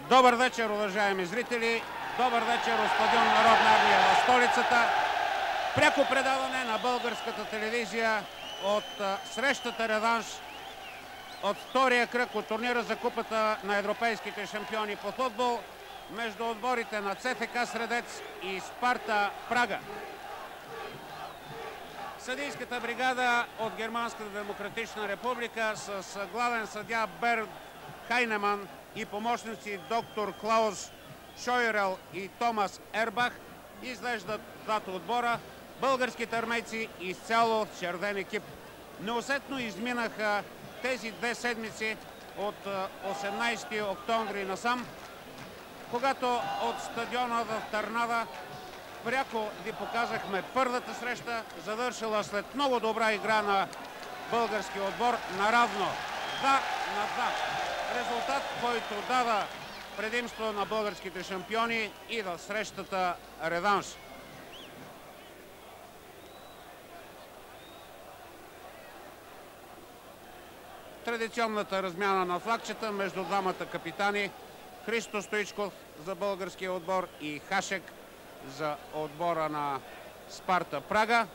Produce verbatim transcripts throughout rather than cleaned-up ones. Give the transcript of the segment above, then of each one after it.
Добър вечер, уважаеми зрители! Добър вечер от стадион Народна армия в столицата. Пряко предаване на българската телевизия от срещата реванш от втория кръг от турнира за купата на европейските шампиони по футбол между отборите на ЦСКА Средец и Спарта Прага. Съдийската бригада от Германската демократична република с главен съдия Берд Хайнеман и помощници доктор Клаус Шойерел и Томас Ербах изглеждат двата отбора. Българските армейци изцяло в червен екип. Неусетно изминаха тези две седмици от осемнайсети октомври насам, когато от стадиона в Търнава пряко ви показахме първата среща, завършила след много добра игра на българския отбор наравно два на два. Резултат, който дава предимство на българските шампиони и в срещата реванш. Традиционната размяна на флагчета между двамата капитани Христо Стоичков за българския отбор и Хашек за отбора на Спарта Прага.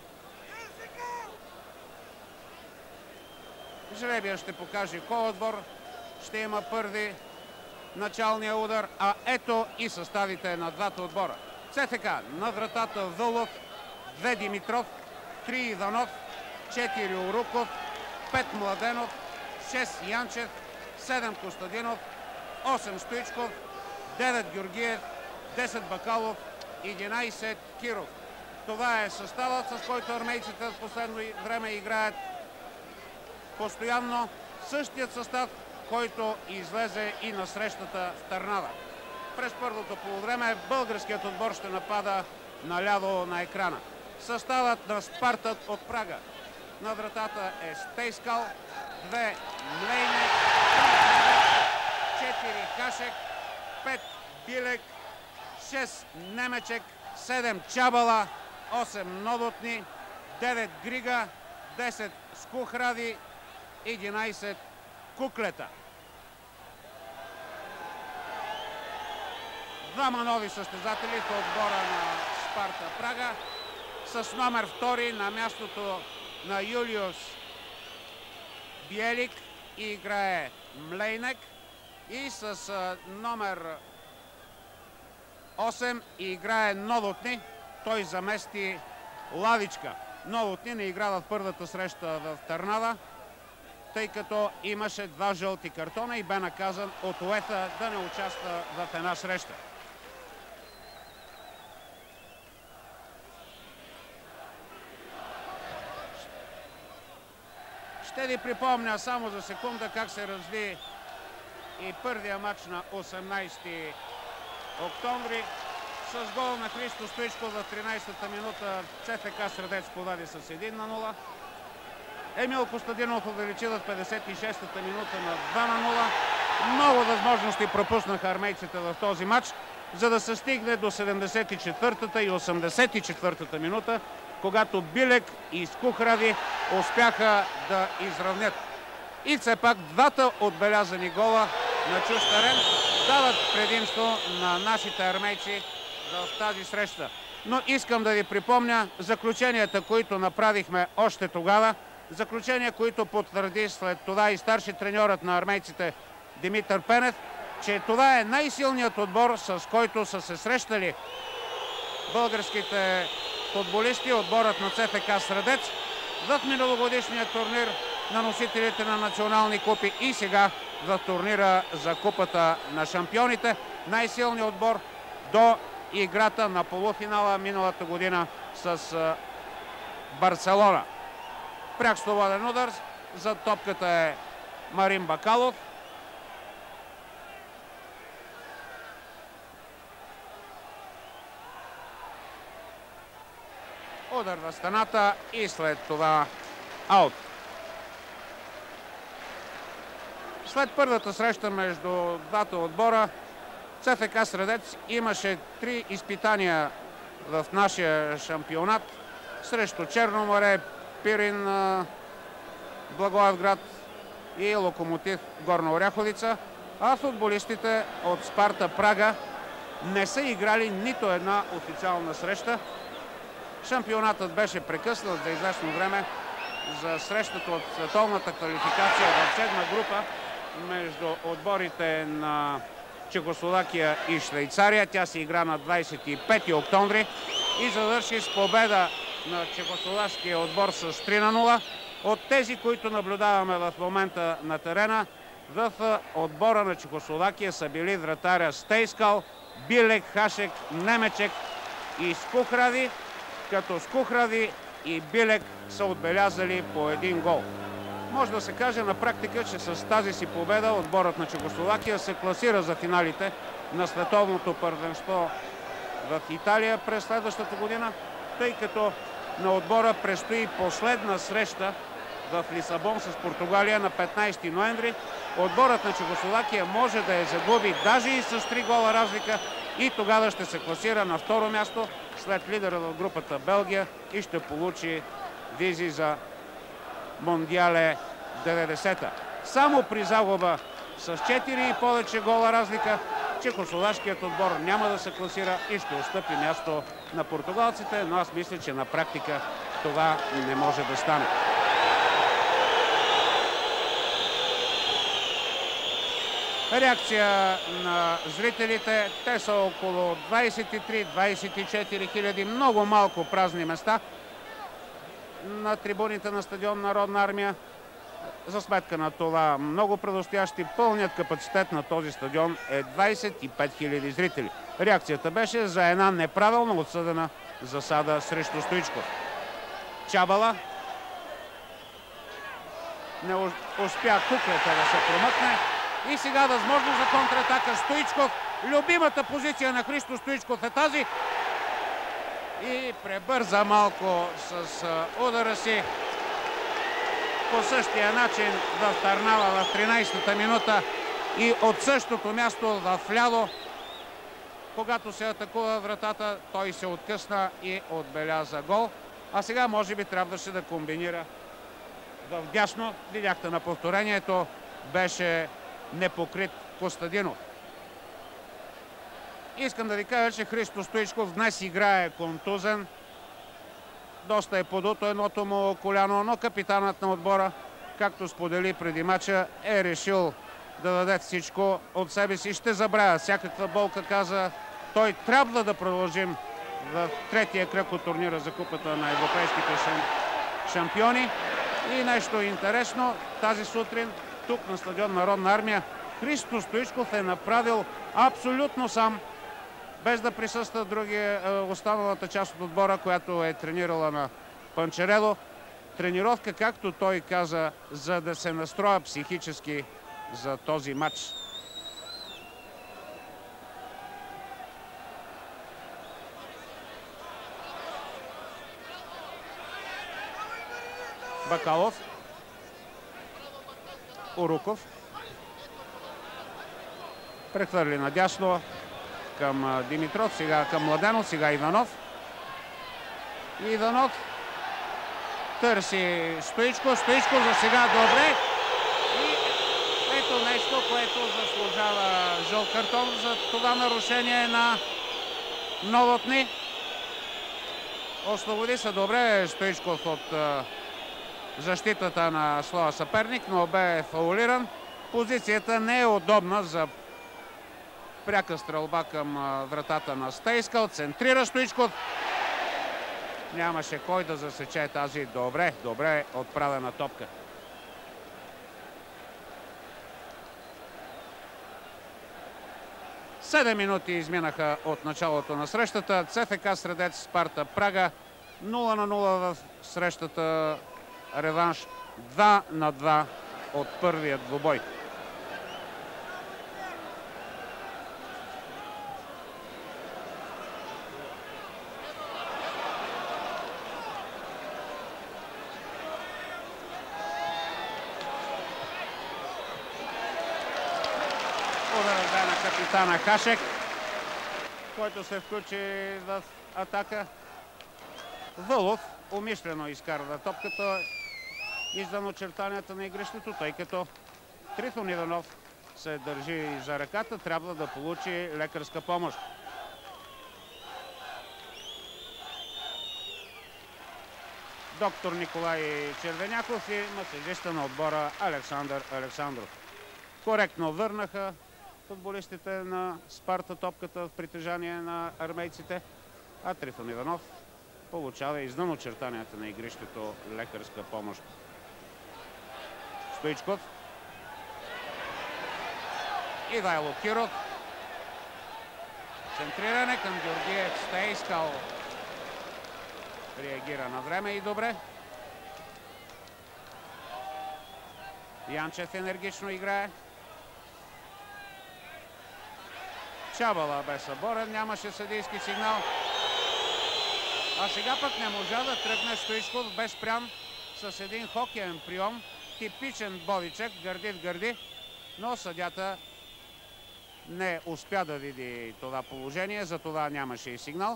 Жребия ще покаже кой отбор ще има първи началния удар, а ето и съставите на двата отбора. ЦСКА на вратата Вълов, две Димитров, три Иванов, четири Уруков, пет Младенов, шест Янчев, седем Костадинов, осем Стоичков, девет Георгиев, десет Бакалов, единайсет Киров. Това е съставът, с който армейците в последно време играят постоянно. Същият състав, който излезе и на срещата в Търнава. През първото полувреме българският отбор ще напада наляво на екрана. Съставът на Спарта от Прага. На вратата е Стейскал, две Млейнек, четири Хашек, пет Билек, шест Немечек, седем Чабала, осем Новотни, девет Грига, десет Скухради, единайсет Куклета. Двама нови състезатели в отбора на Спарта Прага. С номер втори на мястото на Юлиус Биелик играе Млейнек и с номер осем играе Новотни. Той замести Лавичка. Новотни не игра в първата среща в Търнава, тъй като имаше два жълти картона и бе наказан от УЕФА да не участва в една среща. Ще ви припомня само за секунда как се разви и първия матч на осемнайсети октомври. С гол на Христо Стоичков в тринайсетата минута ЦСКА Средец повади с едно на нула. Емил Костадинов увеличи в петдесет и шестата минута на два на нула. Много възможности пропуснаха армейците в този матч, за да се стигне до седемдесет и четвъртата и осемдесет и четвъртата минута, когато Билек и Скухради успяха да изравнят. И все пак двата отбелязани гола на чужд терен дават предимство на нашите армейци в тази среща. Но искам да ви припомня заключенията, които направихме още тогава. Заключения, които потвърди след това и старши треньорът на армейците Димитър Пенев, че това е най-силният отбор, с който са се срещали българските футболисти, отборът на ЦСКА Средец в миналогодишния турнир на носителите на национални купи и сега в турнира за купата на шампионите. Най-силният отбор до играта на полуфинала миналата година с Барселона. Пряк свободен удар. За топката е Марин Бакалов. Удар в стената и след това аут. След първата среща между двата отбора, ЦСКА Средец имаше три изпитания в нашия шампионат срещу Черно море, Пирин, Благоевград и Локомотив Горна Оряховица. А футболистите от Спарта Прага не са играли нито една официална среща. Шампионатът беше прекъснат за известно време за срещата от световната квалификация в седма група между отборите на Чехословакия и Швейцария. Тя се игра на двадесет и пети октомври и завърши с победа на чехословашкия отбор с три на нула. От тези, които наблюдаваме в момента на терена, в отбора на Чехословакия са били вратаря Стейскал, Билек, Хашек, Немечек и Скухради, като Скухради и Билек са отбелязали по един гол. Може да се каже на практика, че с тази си победа отборът на Чехословакия се класира за финалите на световното първенство в Италия през следващата година, тъй като на отбора предстои последна среща в Лисабон с Португалия на петнадесети ноември. Отборът на Чехословакия може да я загуби даже и с три гола разлика и тогава ще се класира на второ място след лидера в групата Белгия и ще получи визи за Мондиале деветдесета. Само при загуба с четири и повече гола разлика чехословашкият отбор няма да се класира и ще отстъпи място на португалците, но аз мисля, че на практика това не може да стане. Реакция на зрителите. Те са около двадесет и три до двадесет и четири хиляди. Много малко празни места на трибуните на стадион Народна армия. За сметка на това много предстоящи, пълният капацитет на този стадион е двадесет и пет хиляди зрители. Реакцията беше за една неправилно отсъдена засада срещу Стоичков. Чабала не успя куклата да се промъкне. И сега възможност за контратака. Стоичков. Любимата позиция на Христо Стоичков е тази. И пребърза малко с удара си. По същия начин в Търнава в тринадесетата минута и от същото място в ляво. Когато се атакува вратата, той се откъсна и отбеляза гол. А сега може би трябваше да комбинира в дясно. Видяхте на повторението. Беше непокрит Костадинов. Искам да ви кажа, че Христо Стоичков днес играе контузен. Доста е подуто едното му коляно, но капитанът на отбора, както сподели преди мача, е решил да даде всичко от себе си. Ще забравя всякаква болка, каза. Той трябва да продължим в третия кръг от турнира за купата на европейските шампиони. И нещо интересно, тази сутрин тук на стадион Народна армия Христо Стоичков е направил абсолютно сам, без да присъства другия, останалата част от отбора, която е тренирала на Панчарело. Тренировка, както той каза, за да се настроя психически за този матч. Бакалов. Уруков. Прехвърли надясно към Димитров, сега към Младенов, сега Иванов. Иванов търси Стоичков. Стоичков за сега добре. И ето нещо, което заслужава жълт картон за това нарушение на Новотни. Освободи се добре Стоичков от защитата на своя съперник, но бе фаулиран. Позицията не е удобна за пряка стрелба към вратата на Стейскал. Центрира Стоичков. Нямаше кой да засече тази добре, добре отправена топка. Седем минути изминаха от началото на срещата. ЦФК Средец Спарта Прага нула на нула в срещата реванш, два на два от първият двубой. Ударът бе на капитана Хашек, който се включи в атака. Вълов умишлено изкарва топката извън очертанията на игрището, тъй като Трифон Иванов се държи за ръката, трябва да получи лекарска помощ. Доктор Николай Червеняков и масажиста на отбора Александър Александров. Коректно върнаха футболистите на Спарта топката в притежание на армейците, а Трифон Иванов получава извън очертанията на игрището лекарска помощ. Стоичков. Ивайло Киров. Центриране към Георгиев. Сте искал. Реагира на време и добре. Янчев енергично играе. Чабала бе съборен, нямаше съдийски сигнал. А сега пък не можа да тръгне Стоичков, бе спрян с един хокеен прием. Типичен бодичек, гърди в гърди, но съдята не успя да види това положение, затова нямаше и сигнал.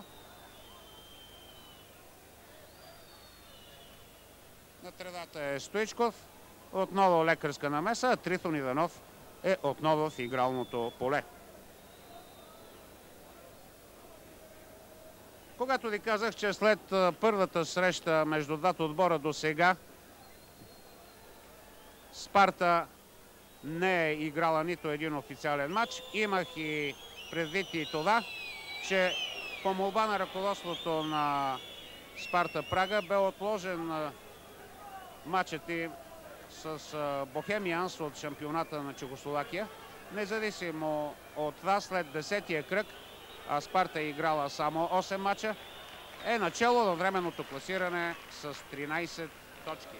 На тредата е Стоичков. Отново лекарска намеса, а Трифон Иванов е отново в игралното поле. Когато ви казах, че след първата среща между двата отбора до сега Спарта не е играла нито един официален матч, имах и предвид и това, че по молба на ръководството на Спарта Прага бе отложен матчът им с Бохемианс от шампионата на Чехословакия. Независимо от това, след десетия кръг, а Спарта е играла само осем мача, е начало във временното класиране с тринайсет точки.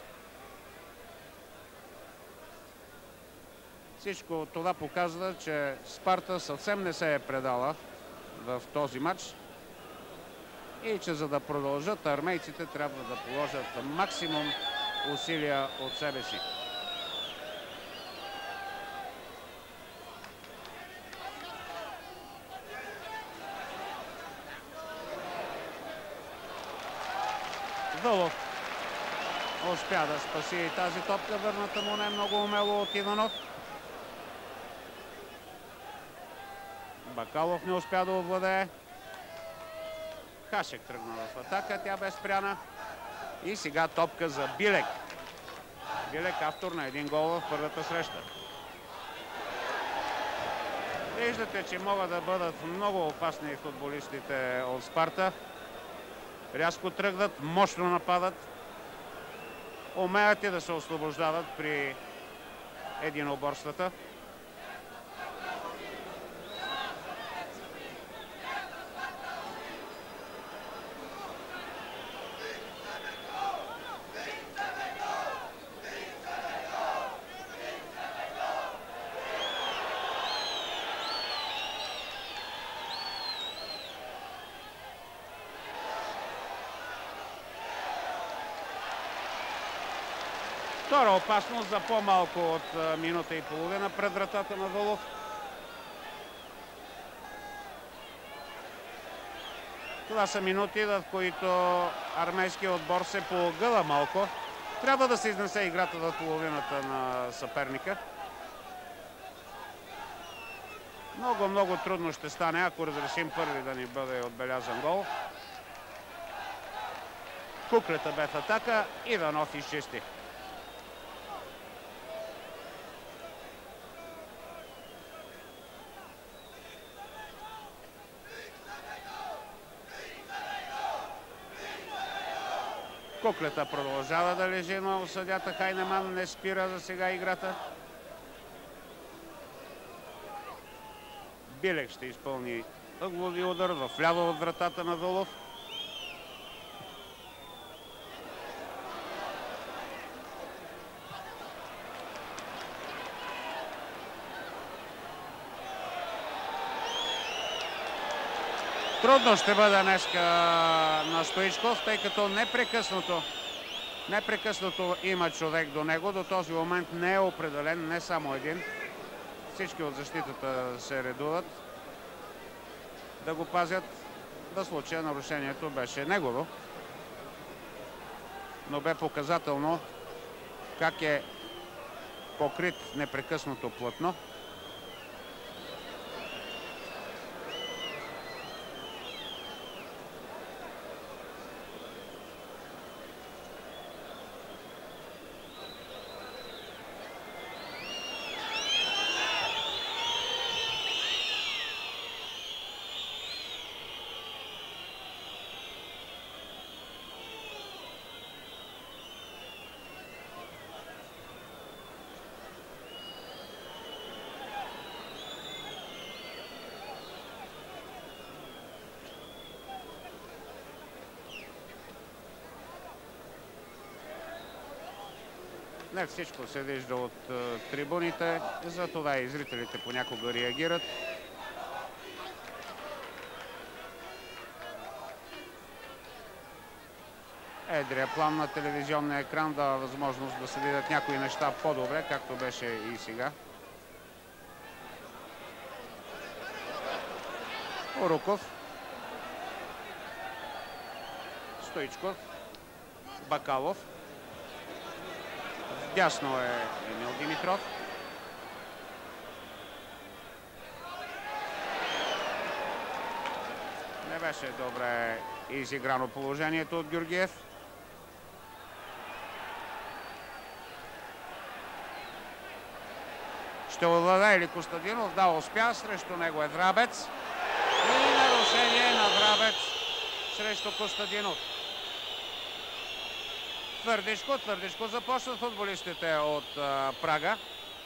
Всичко това показва, че Спарта съвсем не се е предала в този матч и че за да продължат армейците трябва да положат максимум усилия от себе си. Вълов успя да спаси тази топка, върната му не много умело от Иванов. Бакалов не успя да овладее. Хашек тръгна в атака, тя бе спряна. И сега топка за Билек. Билек автор на един гол в първата среща. Виждате, че могат да бъдат много опасни футболистите от Спарта. Рязко тръгват, мощно нападат. Умеят и да се освобождават при единоборствата. Втора опасност за по-малко от минута и половина пред вратата на Вълов. Това са минути, в които армейският отбор се поогъла малко. Трябва да се изнесе играта в половината на съперника. Много, много трудно ще стане, ако разрешим първи да ни бъде отбелязан гол. Куклета бе в атака, Иванов изчисти. Куклета продължава да лежи, но съдята Хайнеман не спира за сега играта. Билек ще изпълни ъглови удар в ляво от вратата на Вълов. Трудно ще бъде днеска на Стоичков, тъй като непрекъснато, непрекъснато има човек до него. До този момент не е определен, не само един. Всички от защитата се редуват да го пазят. В случая нарушението беше негово, но бе показателно как е покрит непрекъснато плътно Не всичко се вижда от uh, трибуните, затова и зрителите понякога реагират. Едрия план на телевизионния екран дава възможност да се видят някои неща по-добре, както беше и сега. Оруков. Стоичков. Бакалов. Дясно е Емил Димитров. Не беше добре изиграно положението от Георгиев. Ще овладее ли Костадинов? Да, успя. Срещу него е Врабец. И нарушение на Врабец срещу Костадинов. Твърдичко, твърдичко започват футболистите от а, Прага.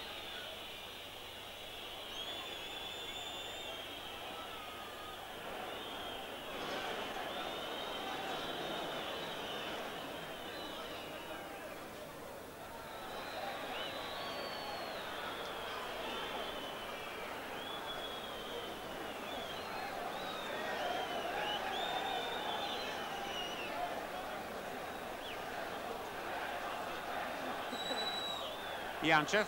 Янчев.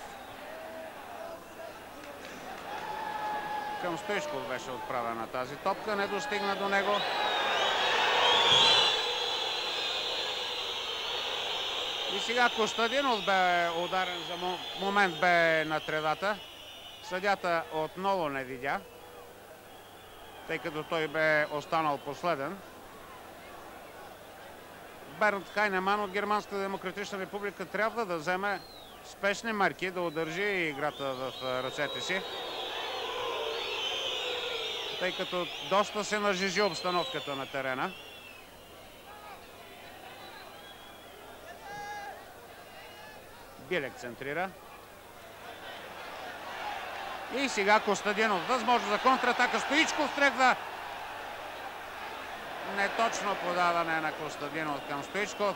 Към Стоичков беше отправена тази топка, не достигна до него. И сега Костадинов бе ударен за момент, бе на тревата. Съдята отново не видя, тъй като той бе останал последен. Бернт Хайнеман от Германската демократична република трябва да вземе спешни марки, да удържи играта в ръцете си, тъй като доста се нажежи обстановката на терена. Билек центрира. И сега Костадинов. Възможно за контратака. Стоичков тръгва. Неточно подаване на Костадинов към Стоичков.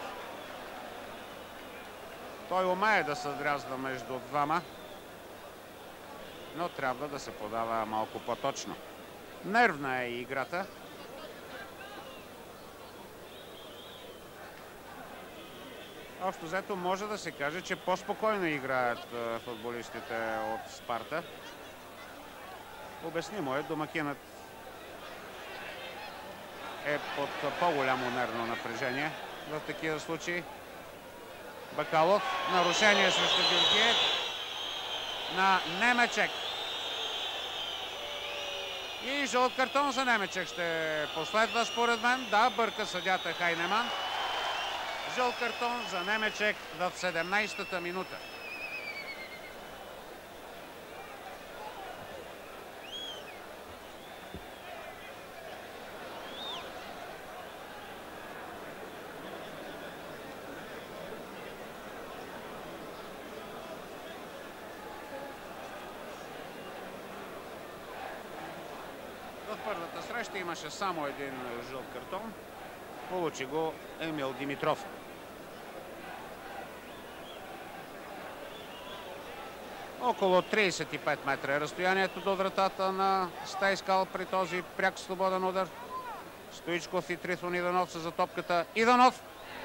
Той умее да се дрязва между двама, но трябва да се подава малко по-точно. Нервна е играта. Общо взето може да се каже, че по-спокойно играят футболистите от Спарта. Обяснимо е, домакинът е под по-голямо нервно напрежение в такива случаи. Бакалов. Нарушение срещу Георгиев на Немечек. И жълт картон за Немечек ще последва според мен. Да, бърка съдята Хайнеман. Жълт картон за Немечек в седемнайсета минута. В първата среща имаше само един жълт картон. Получи го Емил Димитров. Около трийсет и пет метра е разстоянието до вратата на Стайскал при този пряк свободен удар. Стоичков и Трифон Иданов са за топката. Иданов!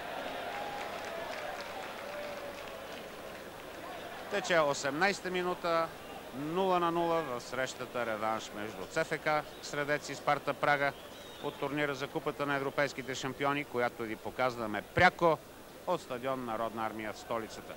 Тече осемнайсета минута. нула на нула в срещата реванш между ЦФК Средец и Спарта Прага от турнира за Купата на европейските шампиони, която ви показваме пряко от стадион Народна армия в столицата.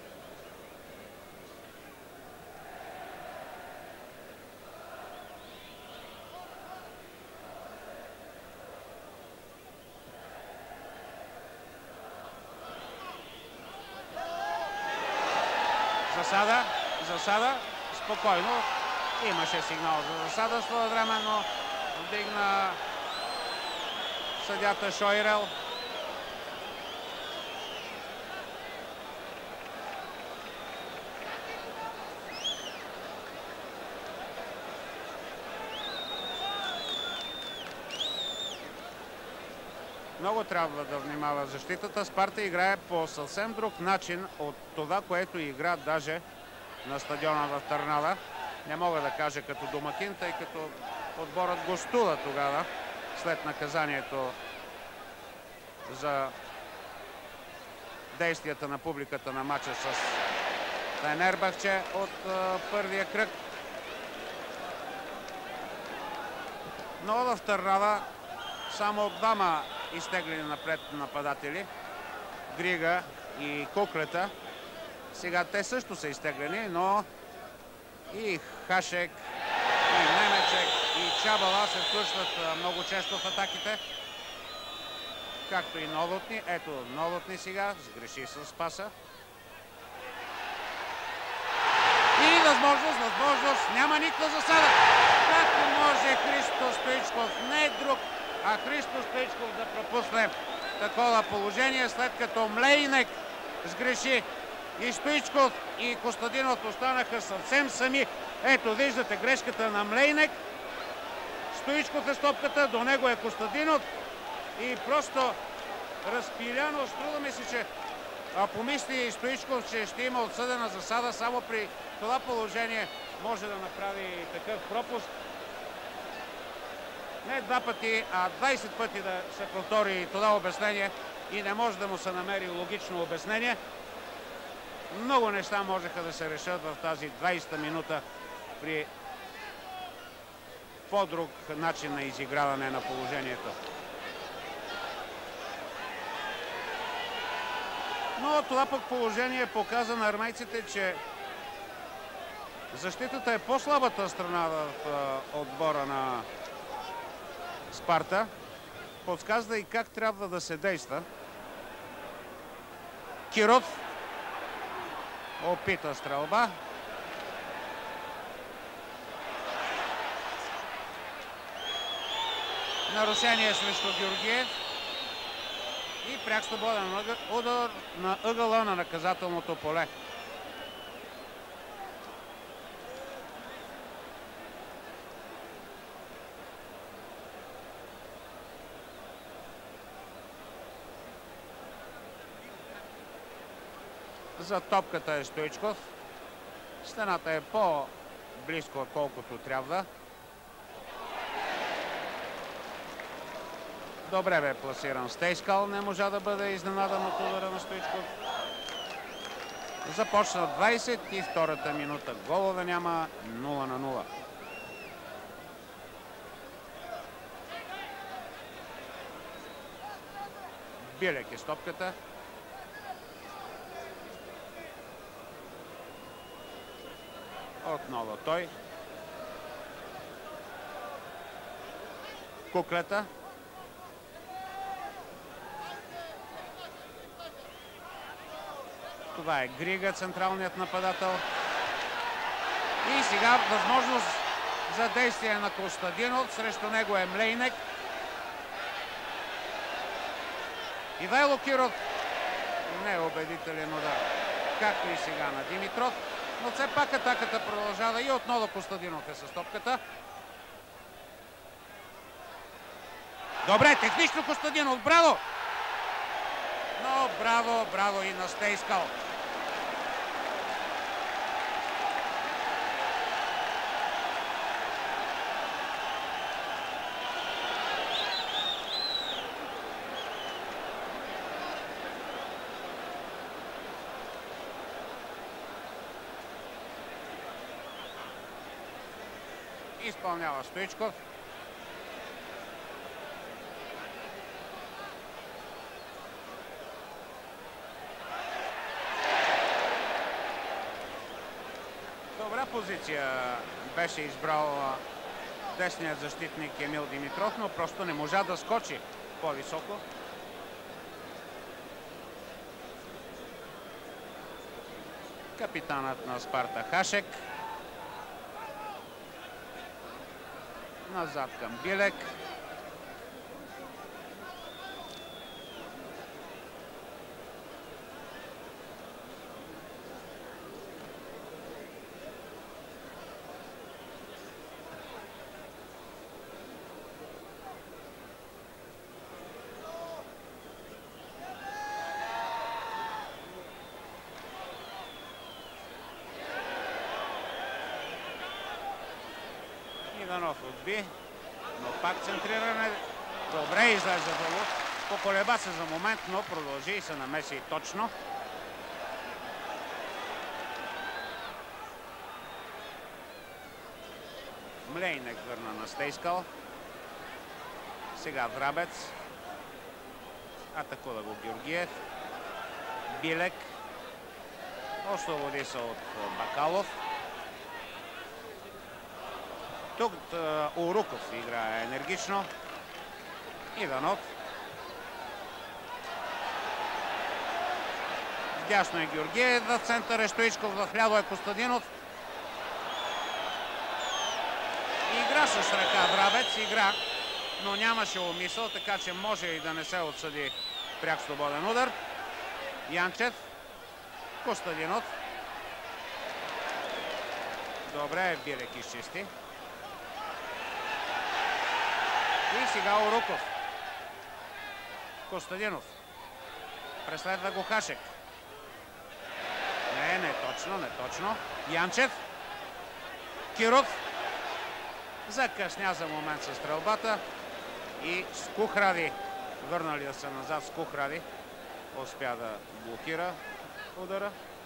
Засада, засада. Спокойно. Имаше сигнал за засада своевременно. Вдигна съдята Шойрел. Много трябва да внимава защитата. Спарта играе по съвсем друг начин от това, което игра даже на стадиона в Търнава. Не мога да кажа като домакин, тъй като отборът гостува тогава, след наказанието за действията на публиката на матча с Фенербахче от а, първия кръг. Но в Търнава само двама изтеглени напред нападатели, Грига и Куклета. Сега те също са изтеглени, но и Хашек, и Немечек, и Чабала се включват много често в атаките. Както и Новотни. Ето Новотни сега сгреши с паса. И възможност, възможност. Няма никаква засада. Как може Христо Стоичков, не друг, а Христо Стоичков да пропусне такова положение, след като Млейнек сгреши. И Стоичков, и Костадинов останаха съвсем сами. Ето, виждате грешката на Млейнек. Стоичков е стопката, до него е Костадинов. И просто разпиляно, струва ми се, че а помисли Стоичков, че ще има отсъдена засада, само при това положение може да направи такъв пропуск. Не два пъти, а двайсет пъти да се повтори това обяснение и не може да му се намери логично обяснение. Много неща можеха да се решат в тази двайсета минута при по-друг начин на изиграване на положението. Но това пък положение показа на армейците, че защитата е по-слабата страна в отбора на Спарта. Подсказва и как трябва да се действа. Киров опита стрелба. Нарушение срещу Георгиев. И пряк свободен удар на ъгъла на наказателното поле. За топката е Стоичков. Стената е по-близко, отколкото трябва. Добре бе пласиран Стейскал. Не можа да бъде изненадан от удара на Стоичков. Започна двайсет и втората минута. Голове няма, нула на нула. Билек е стопката. Отново той. Куклета. Това е Грига, централният нападател. И сега възможност за действие на Костадинов. Срещу него е Млейнек. Ивайло Киров. Не е убедителен удар. Както и сега на Димитров. Но все пак атаката продължава и отново Костадинов е с топката. Добре, технично Костадинов. Браво! Но браво, браво и на Стейскал. Изпълнява Стоичков. Добра позиция беше избрал десният защитник Емил Димитров, но просто не можа да скочи по-високо. Капитанът на Спарта Хашек. Назад към Билек. Иданов отби, но пак центриране. Добре излезе Вълов. Поколеба се за момент, но продължи и се намеси точно. Млейнек върна на Стейскал. Сега Врабец. Атакува го Георгиев. Билек. Освободи се от Бакалов. Тук Уруков играе енергично. Иданов. Дясно е Георгиев, в център е Стоичков, в ляво е Костадинов. Игра с ръка Врабец, игра, но нямаше умисъл, така че може и да не се отсъди пряк свободен удар. Янчев. Костадинов. Добре, Билек изчисти. И сега Уруков. Костадинов. Преследва го Хашек. Не, не точно, не точно. Янчев. Киров. Закъсня за момент със стрелбата. И Скухради, върнали да се назад, Скухради успя да блокира удара.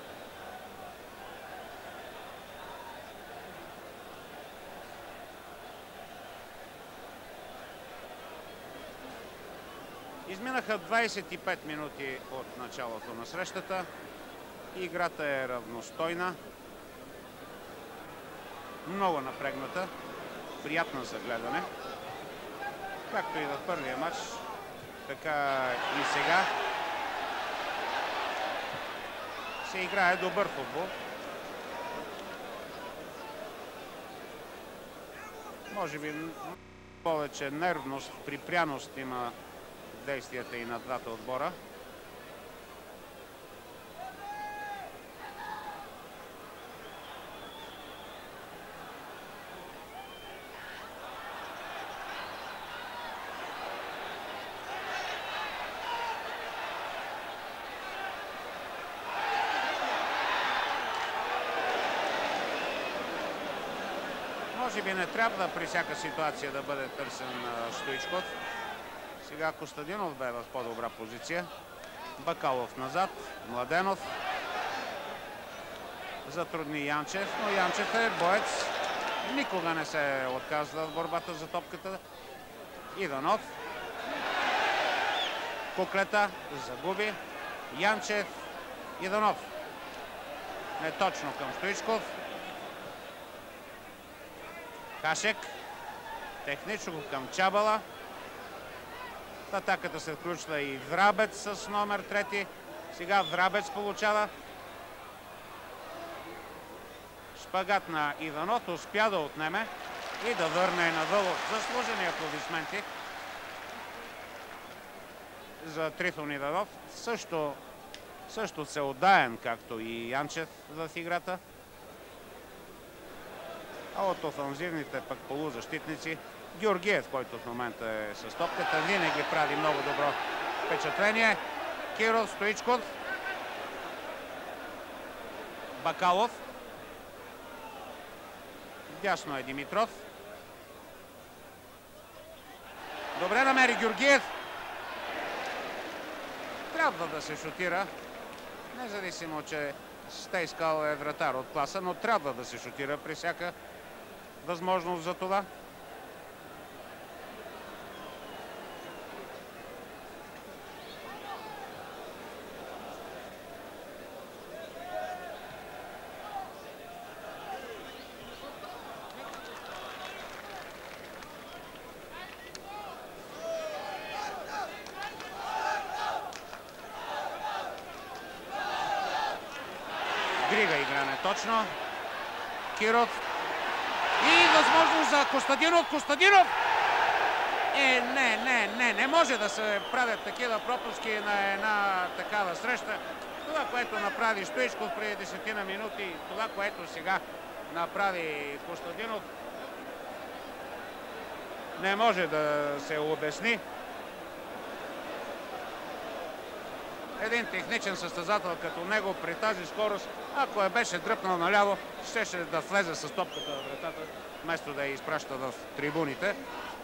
Изминаха двадесет и пет минути от началото на срещата. Играта е равностойна. Много напрегната. Приятна за гледане. Както и в първия матч, така и сега се играе добър футбол. Може би повече нервност, припряност има действията и на двата отбора. Може би не трябва при всяка ситуация да бъде търсен Стоичков. Сега Костадинов бе в по-добра позиция. Бакалов назад. Младенов. Затрудни Янчев, но Янчев е боец. Никога не се отказва в борбата за топката. Иданов. Куклета. Загуби. Янчев. Иданов. Не точно към Стоичков. Хашек. Технично към Чабала. В атаката се включва и Врабец с номер трети. Сега Врабец получава. Шпагат на Иданов. Успя да отнеме и да върне на Вълов. Заслужени аплодисменти за Трифон Иданов. Също, също се отдаен, както и Янчев в играта. А от офанзивните пък полузащитници Георгиев, който в момента е с топката, винаги прави много добро впечатление. Киров, Стоичков. Бакалов. Дясно е Димитров. Добре намери Георгиев. Трябва да се шутира. Независимо, че Стейскал е вратар от класа, но трябва да се шутира при всяка възможност за това. Грига игра неточно. Киров. И възможност за Костадинов. Костадинов! Е, не, не, не, не може да се правят такива пропуски на една такава среща. Това, което направи Стоичков преди десетина минути, това, което сега направи Костадинов, не може да се обясни. един техничен състезател като него при тази скорост, ако я беше дръпнал наляво, щеше да влезе с топката в вратата, вместо да я изпраща в трибуните.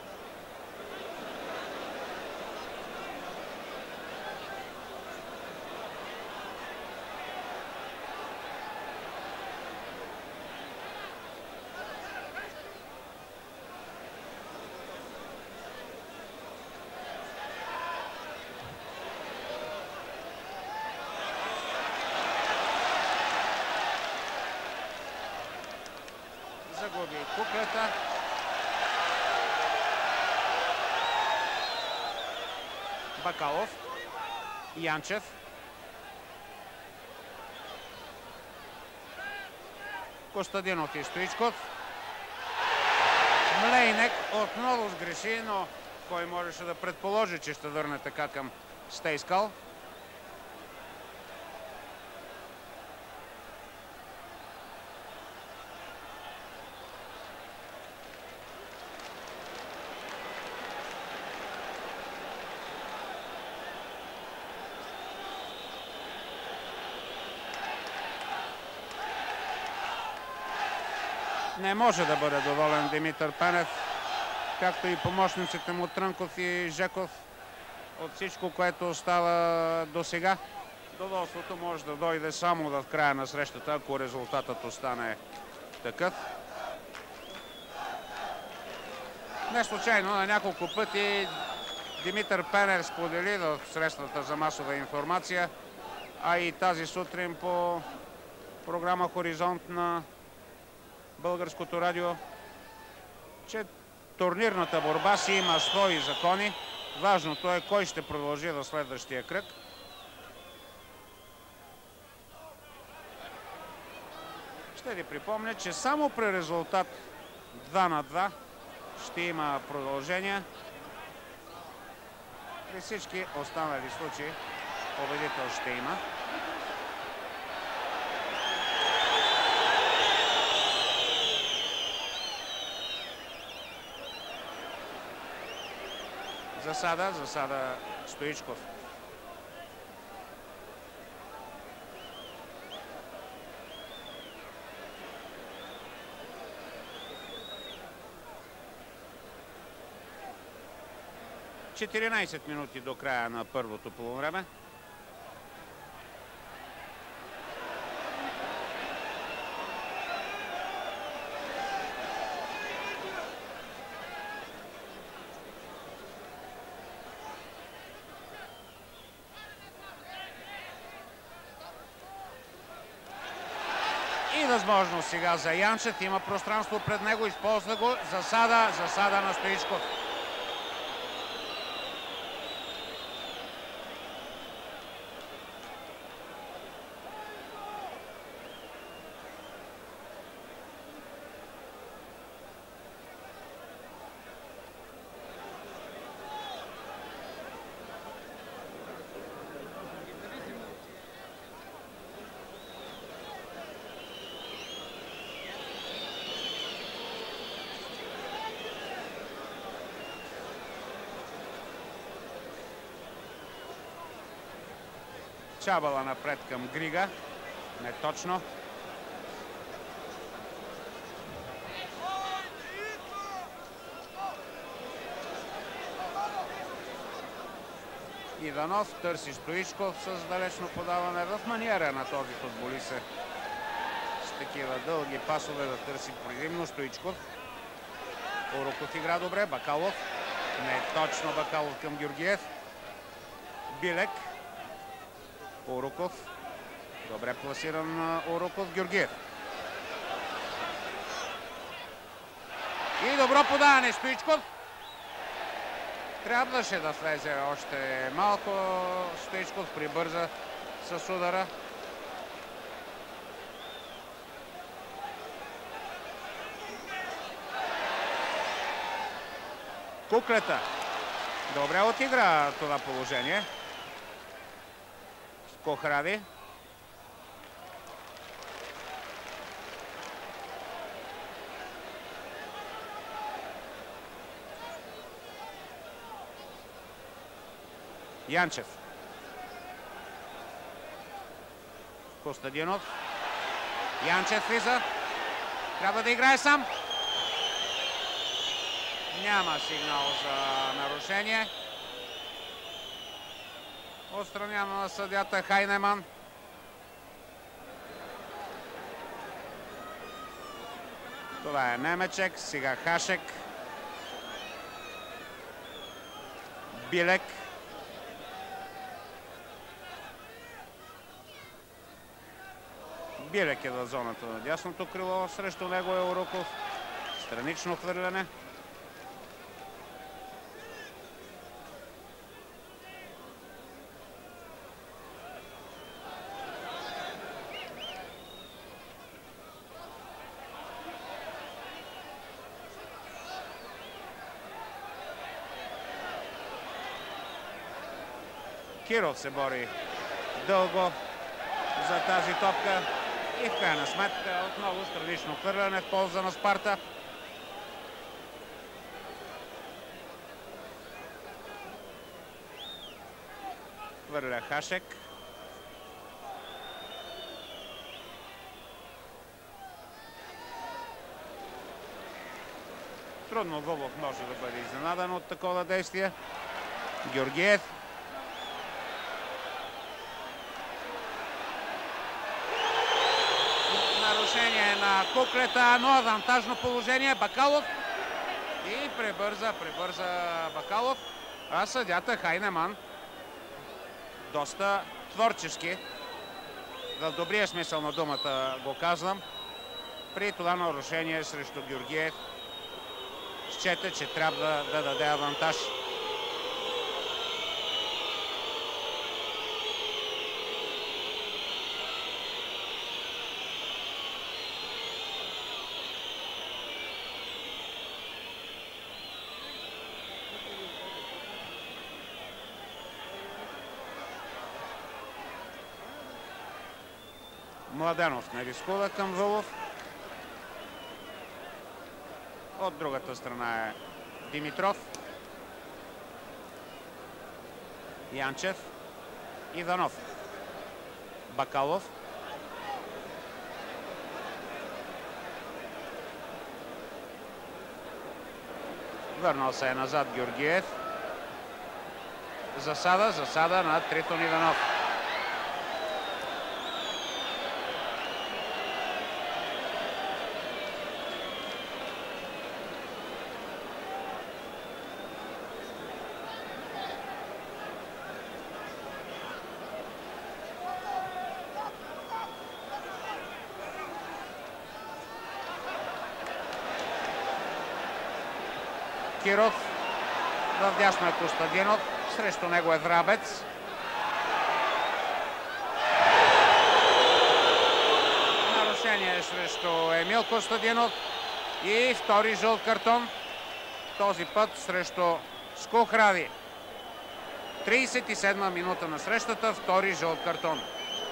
Загуби Куклета. Бакалов. Янчев. Костадинов и Стоичков. Млейнек отново сгреши, но кой можеше да предположи, че ще върне така към Стейскал. Не може да бъде доволен Димитър Пенев, както и помощниците му Трънков и Жеков от всичко, което става до сега. Доволството може да дойде само в края на срещата, ако резултатът остане такъв. Не случайно на няколко пъти Димитър Пенев сподели в средствата за масова информация, а и тази сутрин по програма Хоризонт на Българското радио, че турнирната борба си има свои закони. Важното е кой ще продължи в следващия кръг. Ще ви припомня, че само при резултат два на два ще има продължение. При всички останали случаи победител ще има. Засада, засада Стоичков. четиринайсет минути до края на първото полувреме. И възможност сега за Янчев. Има пространство пред него. Използва го. Засада, засада на Стоичков. Чабала напред към Грига. Не точно. Иванов търси Стоичков с далечно подаване в маниера на този футболист. С такива дълги пасове да търси предимно Стоичков. Уроков игра добре. Бакалов. Не точно Бакалов към Георгиев. Билек. Уроков. Добре пласиран Уроков. Георгиев. И добро подаване Стоичков. Трябваше да влезе още малко. Стоичков прибърза с удара. Куклета. Добре отигра това положение. Кохрави. Янчев. Костадинов. Янчев влиза. Трябва да играе сам. Няма сигнал за нарушение. Отстраняно на съдията Хайнеман. Това е Немечек, сега Хашек. Билек. Билек е в зоната на дясното крило. Срещу него е Оруков. Странично хвърляне. Киров се бори дълго за тази топка и в крайна сметка отново странично хвърляне в полза на Спарта. Хвърля Хашек. Трудно Вълов може да бъде изненадан от такова действие. Георгиев. Нарушение на Куклета, но авантажно положение. Бакалов. И пребърза, пребърза Бакалов. А съдята Хайнеман доста творчески, в добрия смисъл на думата го казвам, при това нарушение срещу Георгиев счете, че трябва да даде авантаж. Младенов не рискува към Вълов. От другата страна е Димитров. Янчев. Иванов. Бакалов. Върнал се е назад Георгиев. Засада, засада на Тритон Иванов. Киров. В дясно е Костадинов. Срещу него е Врабец. Нарушение срещу Емил Костадинов. И втори жълт картон. Този път срещу Скухрави. тридесет и седма минута на срещата. Втори жълт картон.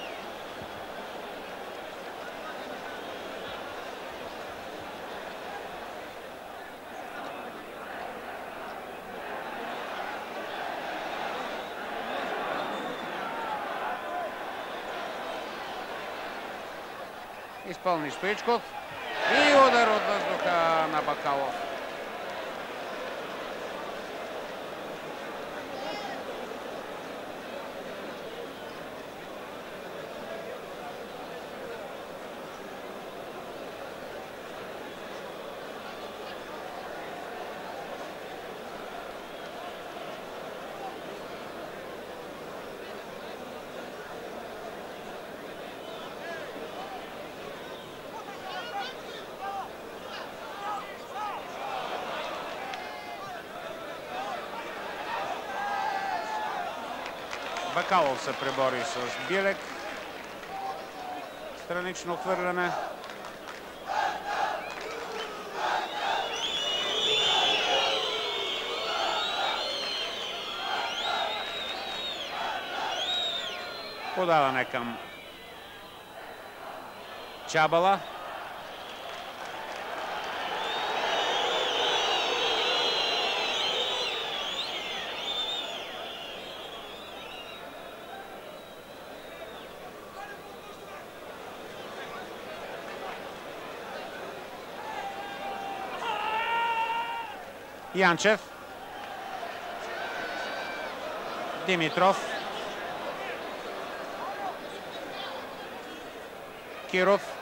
Изпълни Стоичков и удар от въздуха на Бакалов. Бакалов се пребори с Билек. Странично хвърляне. Подаване към Чабала. Янчев. Димитров. Киров.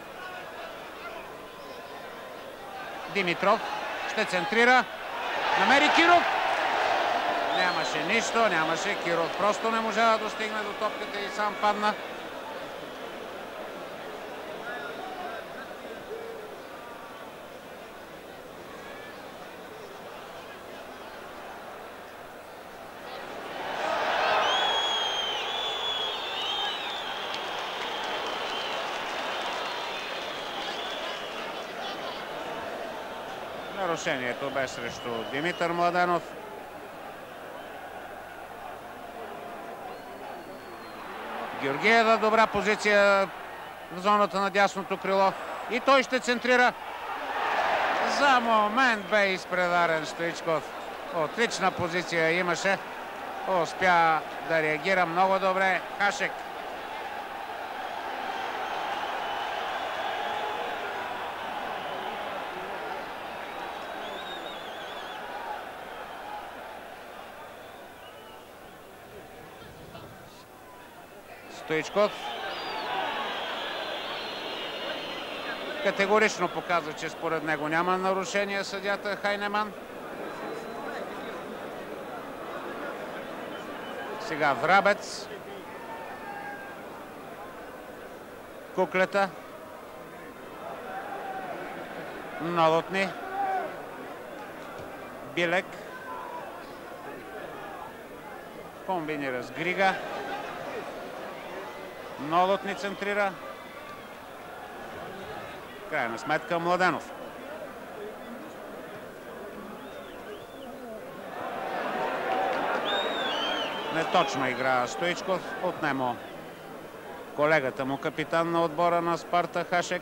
Димитров ще центрира. Намери Киров. Нямаше нищо, нямаше. Киров просто не можа да достигне до топката и сам падна. Нарушението бе срещу Димитър Младенов. Георгиева добра позиция в зоната на дясното крило. И той ще центрира. За момент бе изпреварен Стоичков. Отлична позиция имаше. Успя да реагира много добре Хашек. Стоичков категорично показва, че според него няма нарушение съдията Хайнеман. Сега Врабец. Куклета. Новотни. Билек. Комбинира с Грига. Новотни центрира. Крайна сметка Младенов. Неточно игра Стоичков. Отнемо колегата му, капитан на отбора на Спарта Хашек.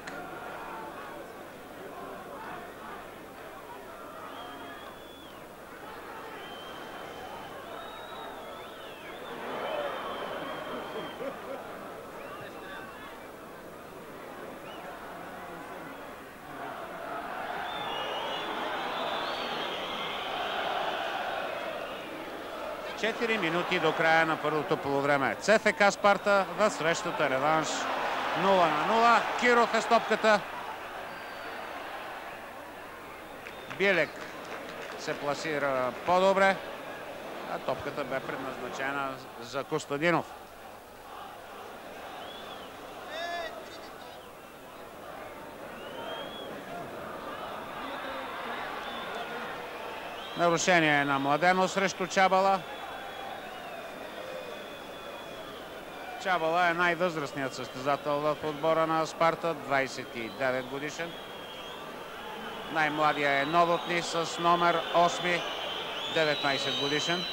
четири минути до края на първото полувреме. ЦФК Спарта в срещата реванш нула на нула. Киров е с топката. Билек се пласира по-добре, а топката бе предназначена за Костадинов. Нарушение на Младенов срещу Чабала. Чабала е най-възрастният състезател в отбора на Спарта, двадесет и девет годишен. Най-младия е Новотни с номер осем, деветнадесет годишен.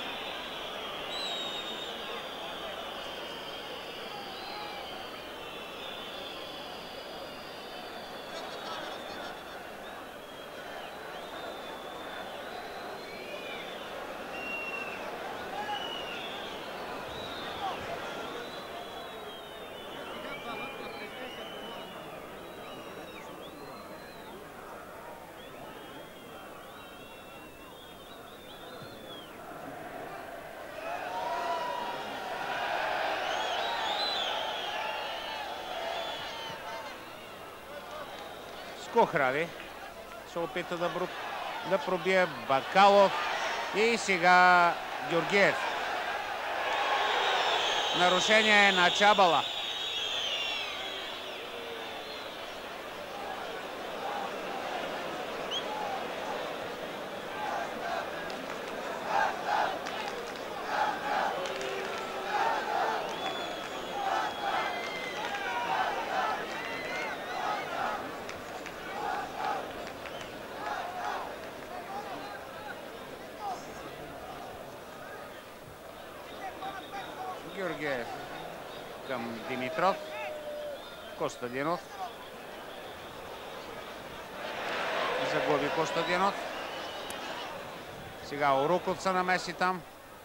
Кохрави се опита да, бру... да пробие Бакалов и сега Георгиев. Нарушение на Чабала. Георгиев към Димитров. Костадинов. Загуби Костадинов. Сега Оруков се намеси там.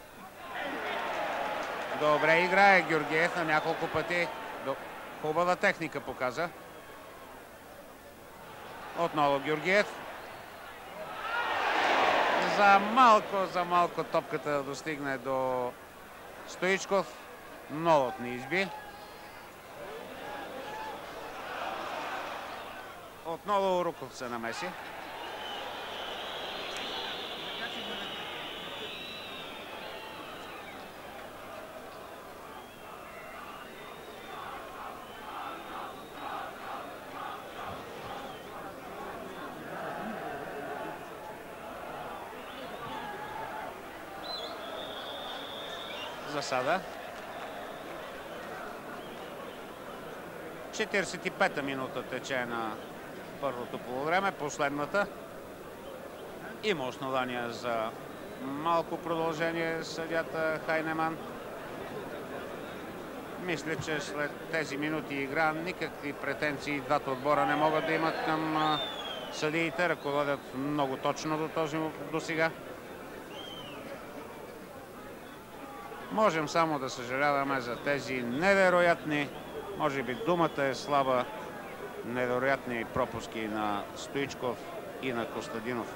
Добре играе Георгиев на няколко пъти. Хубава техника показа. Отново Георгиев. за малко, за малко топката да достигне до Стоичков. Нолът ни изби. Отново Руков се намеси. Засада. четиридесет и пета минута тече на първото полувреме, последната. Има основания за малко продължение съдията Хайнеман. Мисля, че след тези минути игра никакви претенции двата отбора не могат да имат към съдиите. Ръководят много точно до този до сега. Можем само да съжаляваме за тези невероятни, може би думата е слаба, невероятни пропуски на Стоичков и на Костадинов.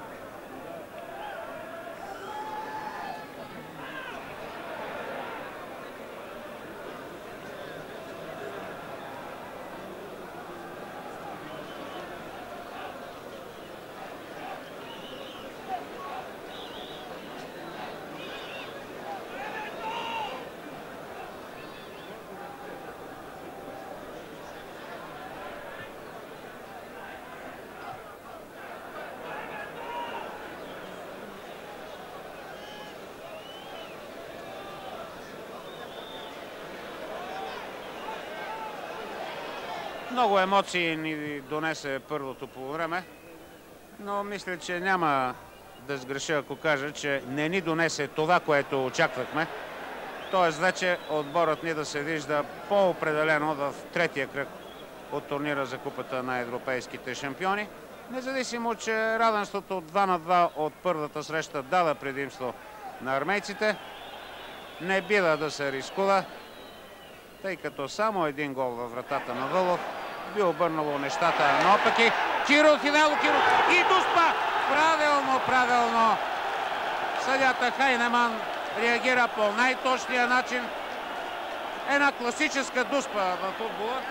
Много емоции ни донесе първото полувреме, но мисля, че няма да сгреша, ако кажа, че не ни донесе това, което очаквахме. Тоест вече отборът ни да се вижда по-определено в третия кръг от турнира за Купата на европейските шампиони. Независимо, че равенството от два на два от първата среща дава предимство на армейците, не бива да се рискува, тъй като само един гол във вратата на Вълов би обърнало нещата наопаки. Киров, Ивайло Киров и Дуспа! Правилно, правилно! Съдята Хайнеман реагира по най-точния начин. Една класическа Дуспа в футбола.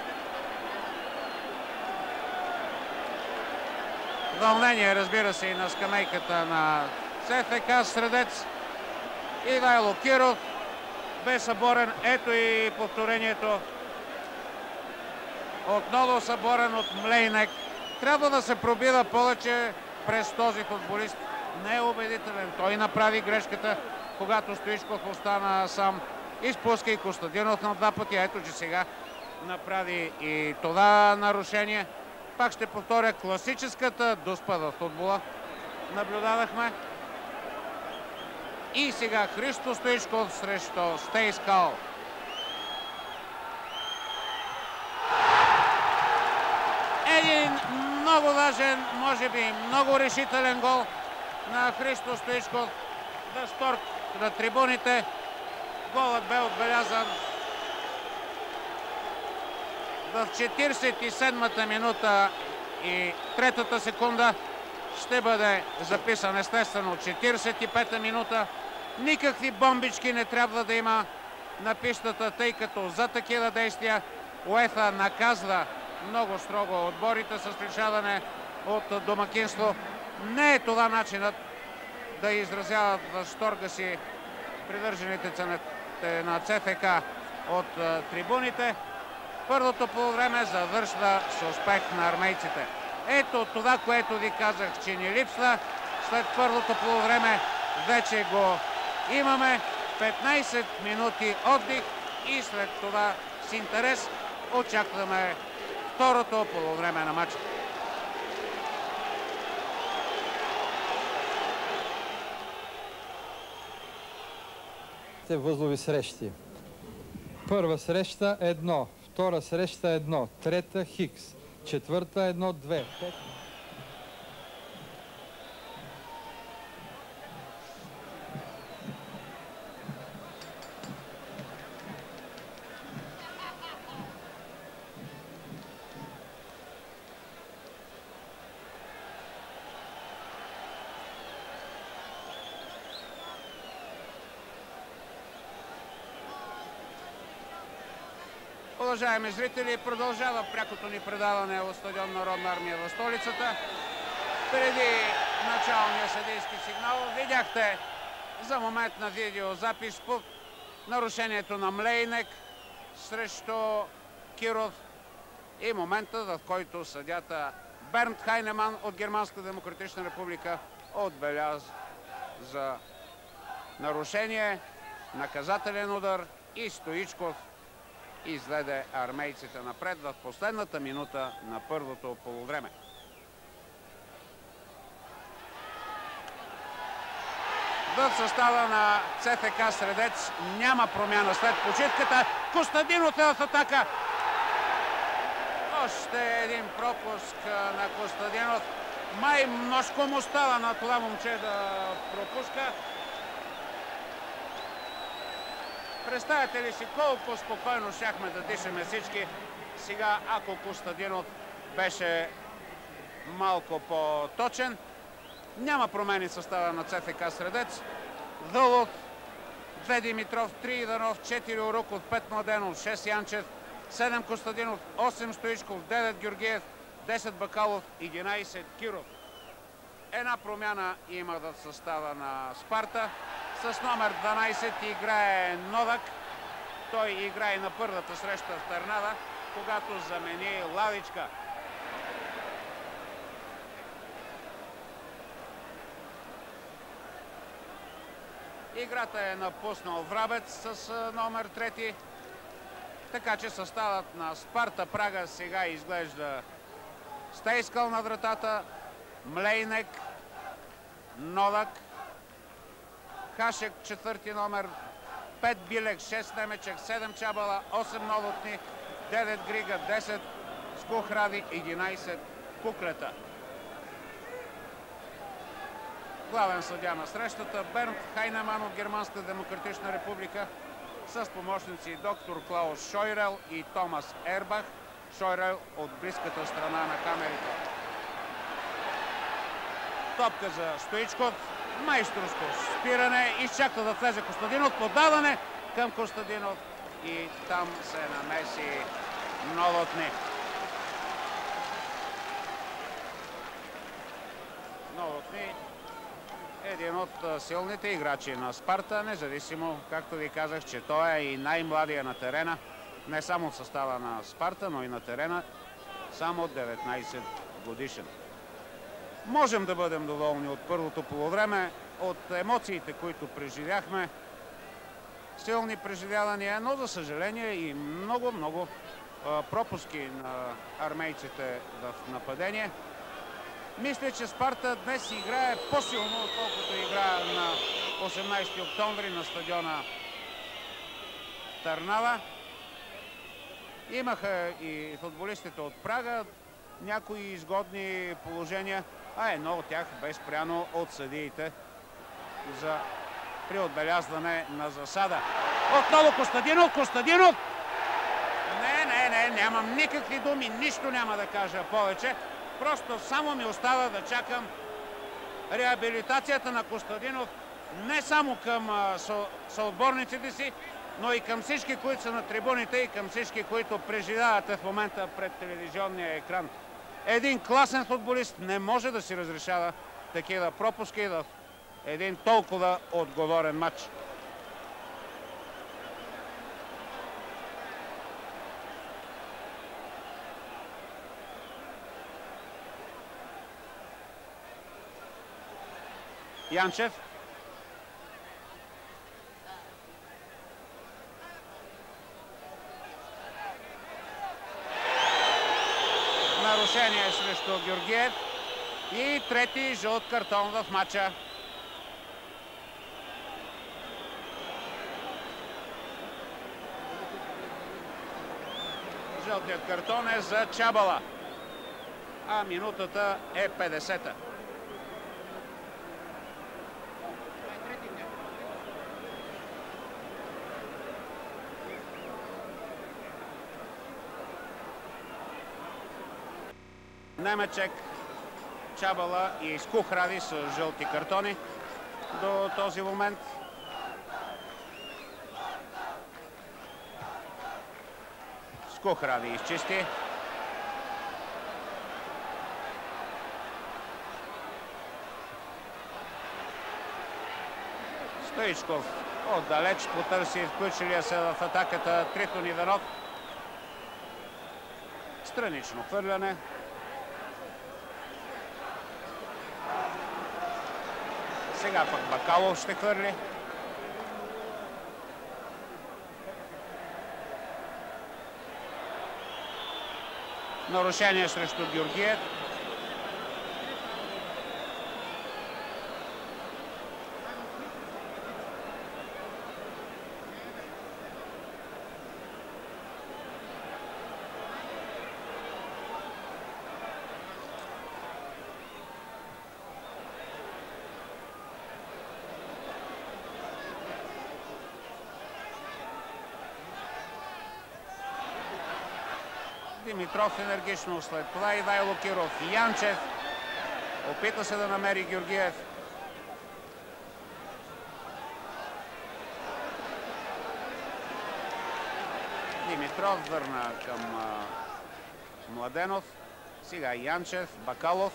Вълнение, разбира се, и на скамейката на ЦФК Средец. Ивайло Киров бе съборен. Ето и повторението. Отново съборен от Млейнек. Трябва да се пробива повече през този футболист. Не е убедителен. Той направи грешката, когато Стоичков остана сам. Изпуска и Костадинов на два пъти. Ето, че сега направи и това нарушение. Пак ще повторя, класическата Дуспа в футбола. Наблюдавахме. И сега Христо Стоичков срещу Стейскал. Един много важен, може би много решителен гол на Христо Стоичков. Възторг на трибуните. Голът бе отбелязан в четиридесет и седмата минута и третата секунда. Ще бъде записан естествено четиридесет и пета минута. Никакви бомбички не трябва да има на пистата, тъй като за такива действия УЕФА наказва много строго отборите с лишаване от домакинство. Не е това начинът да изразяват възторга си привържените на ЦФК от трибуните. Първото полувреме завършва с успех на армейците. Ето това, което ви казах, че ни липсва. След първото полувреме вече го имаме. петнайсет минути отдих и след това с интерес очакваме второто полувреме на матча. Възлови срещи. Първа среща едно, втора среща едно, трета Хикс, четвърта едно две. Уважаеми зрители, продължава прякото ни предаване от стадион Народна армия в столицата. Преди началния съдийски сигнал видяхте за момент на видеозапис по нарушението на Млейнек срещу Киров и момента, в който съдята Бернт Хайнеман от Германска демократична република отбеляза за нарушение, наказателен удар и Стоичков изведе армейците напред в последната минута на първото полувреме. В състава на ЦФК Средец няма промяна след почивката. Костадинов е в атака. Още един пропуск на Костадинов. Май множко му става на това момче да пропуска. Представете ли си колко спокойно щяхме да дишаме всички сега, ако Костадинов беше малко по-точен. Няма промени в състава на ЦФК Средец. Вълов, две Димитров, три Иданов, четири Оруков, пет Младенов, шест Янчев, седем Костадинов, осем Стоичков, девет Георгиев, десет Бакалов, единайсет Киров. Една промяна има в състава на Спарта. С номер дванайсет играе Нодак. Той играе на първата среща в Търнава, когато замени Лавичка. Играта е напуснал Врабец с номер трети. Така че съставът на Спарта Прага сега изглежда Стейскал на вратата, Млейнек, Нодак, Хашек четвърти номер, пет Билек, шест Немечек, седем Чабала, осем Новотни, девет Грига, десет Скухради, единайсет Куклета. Главен съдия на срещата Бернт Хайнеман от Германска демократична република с помощници доктор Клаус Шойрел и Томас Ербах. Шойрел от близката страна на камерите. Топка за Стоичков. Майсторско спиране. Изчаква да влезе Костадинов. Подаване към Костадинов. И там се намеси Новотни. Новотни е един от силните играчи на Спарта, независимо, както ви казах, че той е и най-младия на терена. Не само в състава на Спарта, но и на терена. Само деветнайсет годишен. Можем да бъдем доволни от първото полувреме, от емоциите, които преживяхме. Силни преживявания, но за съжаление и много-много пропуски на армейците в нападение. Мисля, че Спарта днес играе по-силно, отколкото игра на осемнайсети октомври на стадиона Търнава. Имаха и футболистите от Прага някои изгодни положения, а едно от тях бе спряно от съдиите за при отбелязване на засада. Отново Костадинов, Костадинов! Не, не, не, нямам никакви думи, нищо няма да кажа повече. Просто само ми остава да чакам реабилитацията на Костадинов не само към съотборниците си, но и към всички, които са на трибуните и към всички, които преживявате в момента пред телевизионния екран. Един класен футболист не може да си разрешава такива пропуски в един толкова отговорен матч. Янчев. Нарушение срещу Георгиев и трети жълт картон в матча. Жълтият картон е за Чабала, а минутата е петдесета. Немечек, Чабала и Скухради с жълти картони до този момент. Скухради изчисти. Стоичков отдалеч потърси включилия се в атаката Трифон Иванов. Странично хвърляне. Сега пък Бакалов ще хвърли. Нарушение срещу Георгиев. Димитров енергично, след това Ивайло Киров. Янчев опита се да намери Георгиев. Димитров върна към а, Младенов. Сега Янчев, Бакалов.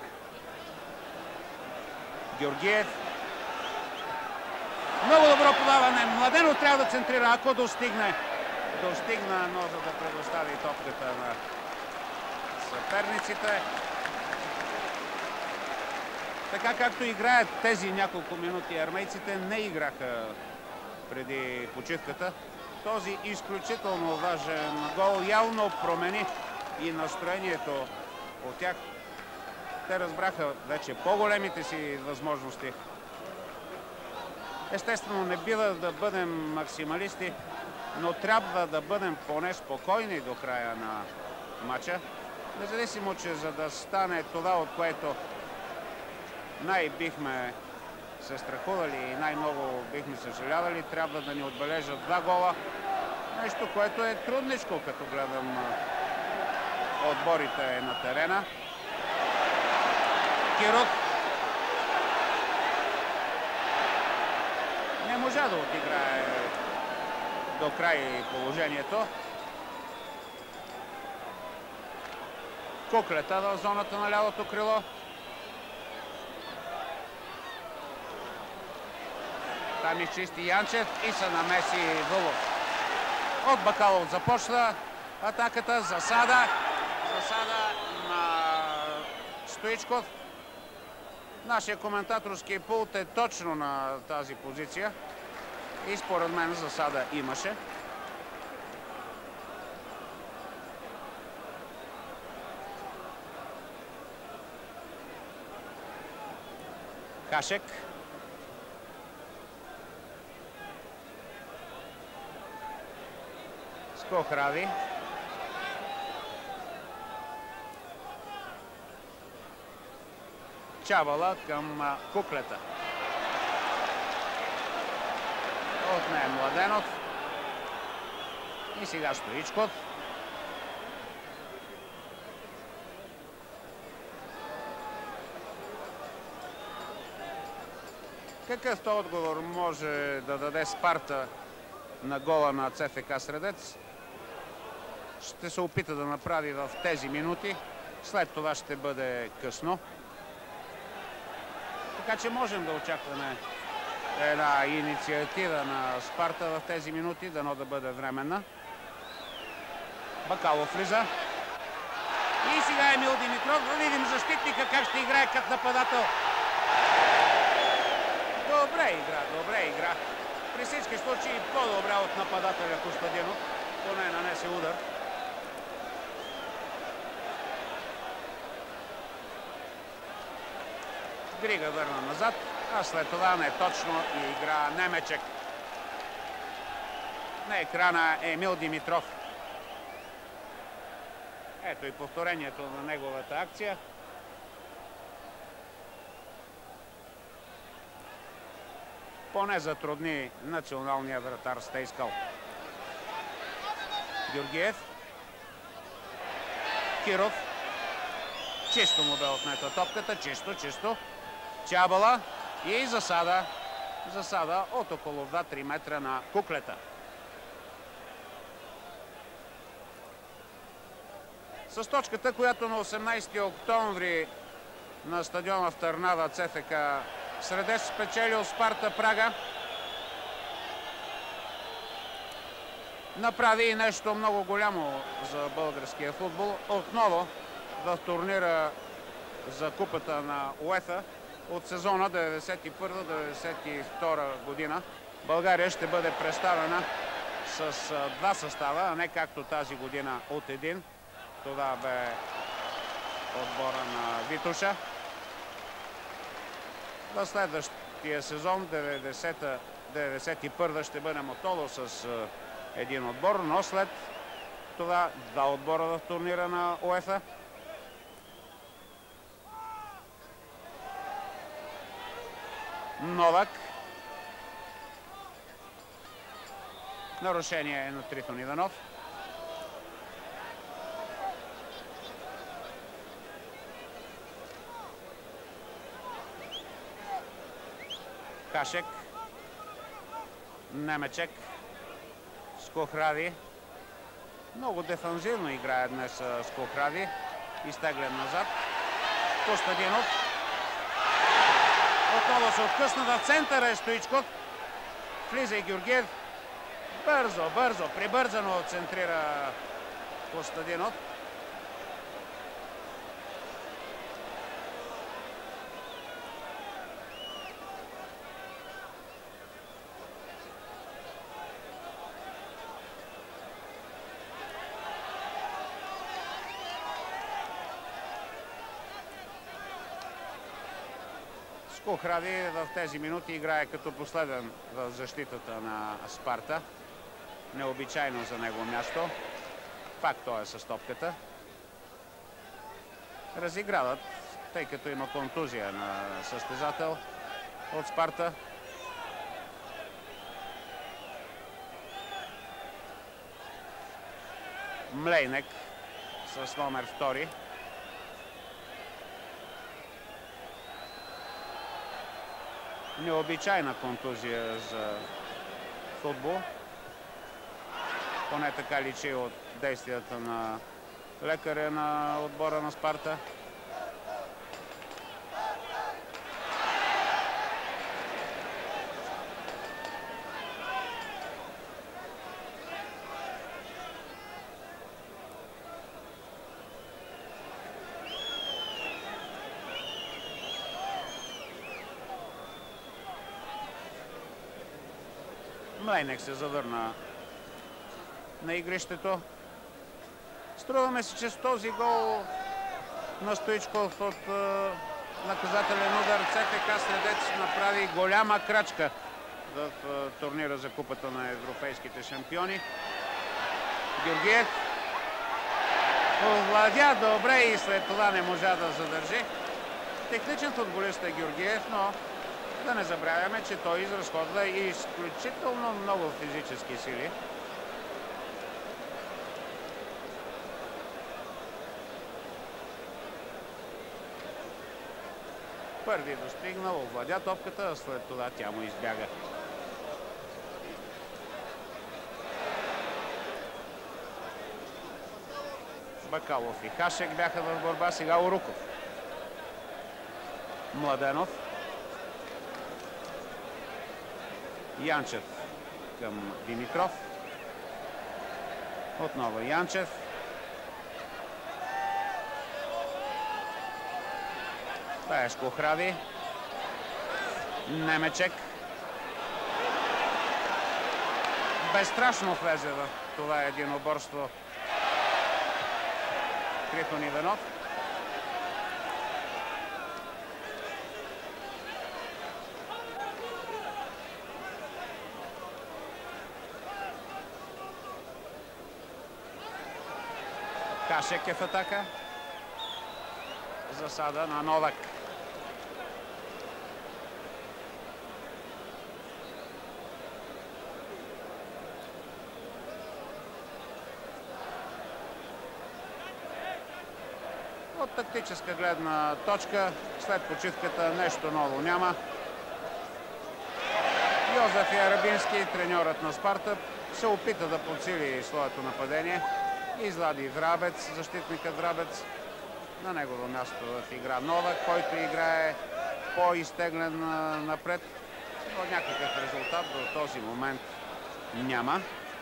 Георгиев. Много добро подаване. Младенов трябва да центрира, ако достигне. Достигна, но за да предостави топката на съперниците. Така както играят тези няколко минути армейците, не играха преди почивката. Този изключително важен гол явно промени и настроението от тях. Те разбраха вече по-големите си възможности. Естествено, не бива да бъдем максималисти, но трябва да бъдем поне спокойни до края на матча. Независимо, че за да стане това, от което най-бихме се страхували и най-много бихме съжалявали, трябва да ни отбележат два гола. Нещо, което е трудничко, като гледам отборите на терена. Киров не можа да отиграе до край положението. Куклета в зоната на лявото крило. Там изчисти Янчев и се намеси Вълов. От Бакалов започна атаката. Засада. Засада на Стоичков. Нашия коментаторски пулт е точно на тази позиция. И според мен засада имаше. Хашек. Скохрави. Чавала към Куклета. От нея Младенов. И сега Стоичков. Какъвто отговор може да даде Спарта на гола на ЦФК Средец, ще се опита да направи в тези минути. След това ще бъде късно. Така че можем да очакваме една инициатива на Спарта в тези минути, дано да бъде временна. Бакалов влиза. И сега Емил Димитров. Да видим защитника как ще играе като нападател. Добре игра, добре игра. При всички случаи по-добре от нападателя Костадинов. Поне нанесе удар. Грига върна назад, а след това не точно и игра Немечек. На екрана е Емил Димитров. Ето и повторението на неговата акция. Поне затрудни националния вратар Стейскал. Георгиев. Киров. Чисто му бе отнета топката. Чисто, чисто. Чабала и засада. Засада от около два-три метра на Куклета. С точката, която на осемнайсети октомври на стадиона в Търнава ЦФК Средец спечели от Спарта Прага, направи и нещо много голямо за българския футбол. Отново в турнира за купата на УЕФА от сезона деветдесет и първа деветдесет и втора година България ще бъде представена с два състава, а не както тази година от един. Това бе отбора на Витоша. В следващия сезон деветдесета деветдесет и първа ще бъдем отново с един отбор, но след това два отбора в турнира на УЕФА. Новак. Нарушение на Трифон Иванов. Кашек. Немечек. Скохрави. Много дефанзивно играе днес Скохрави. Изтеглен назад. Костадинов. Отново се откъсна в центъра е Стоичков. Влиза и Георгиев. Бързо, бързо, прибързано центрира Костадинов. Скохрави в тези минути играе като последен в защитата на Спарта. Необичайно за него място. Пак той е с топката. Разиграват, тъй като има контузия на състезател от Спарта. Млейнек с номер втори. Необичайна контузия за футбол. Поне така личи от действията на лекаря на отбора на Спарта. Млейнек се завърна на игрището. Струваме се, че с този гол на Стоичков от е, наказателен удар ЦФК Средец направи голяма крачка в е, турнира за купата на европейските шампиони. Георгиев овладя добре и след това не можа да задържи. Техничен футболист е Георгиев, но да не забравяме, че той изразходва и изключително много физически сили. Първи достигнал, овладя топката, а след това тя му избяга. Бакалов и Хашек бяха в борба, сега Оруков. Младенов. Янчев към Димитров. Отново Янчев. Това е Скохрави. Немечек. Безстрашно влезе в това единоборство Трифон Иванов. Кашек е в атака. Засада на Новак. От тактическа гледна точка, след почивката нещо ново няма. Йозеф Ярабински, треньорът на Спарта, се опита да подсили своето нападение. Извади Врабец, защитникът Врабец. На негово място в игра Новак, който играе по-изтеглен напред. Но някакъв резултат до този момент няма.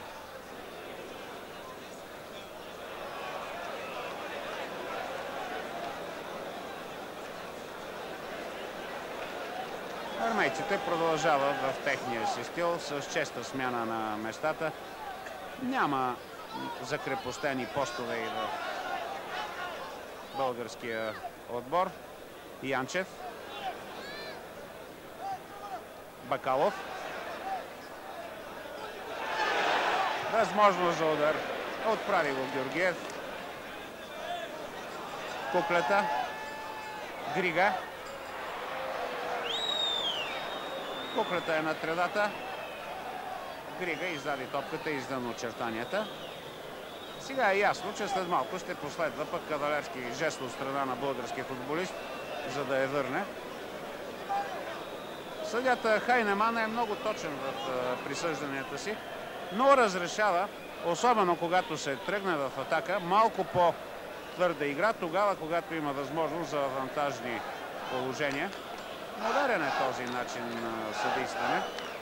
Армейците продължават в техния си стил с честа смяна на местата. Няма закрепостени постове и в българския отбор. Янчев. Бакалов. Възможност за удар. Отправи го Георгиев. Куклета. Грига. Куклета е на тредата. Грига извади топката извън очертанията. Сега е ясно, че след малко ще последва пък кавалерски жест от страна на българския футболист, за да я върне. Съдията Хайнеман е много точен в присъжданията си, но разрешава, особено когато се тръгне в атака, малко по-твърда игра, тогава когато има възможност за авантажни положения. Модерен е този начин на съдействане.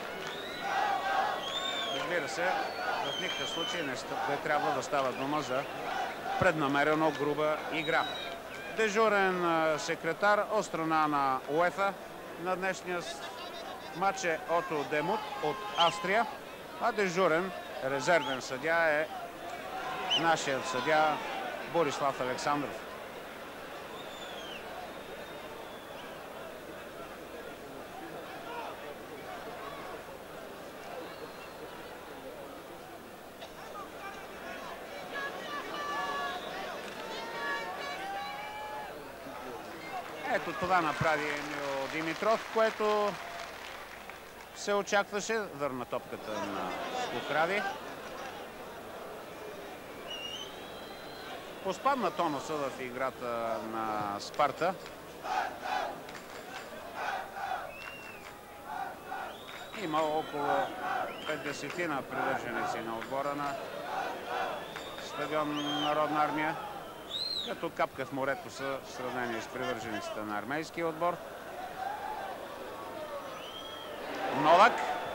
Разбира се, в никакъв случай не, не трябва да става дума за преднамерено груба игра. Дежурен секретар от страна на УЕФА на днешния матч е Ото Демут от Австрия, а дежурен резервен съдия е нашият съдия Борислав Александров. Ето това направи Емил Димитров, което се очакваше. Върна топката на Скокрави. Поспадна тонуса в играта на Спарта. Има около петдесет привърженици на отбора на стадион Народна армия. Като капка в морето са в сравнение с привържениците на армейския отбор. Новак.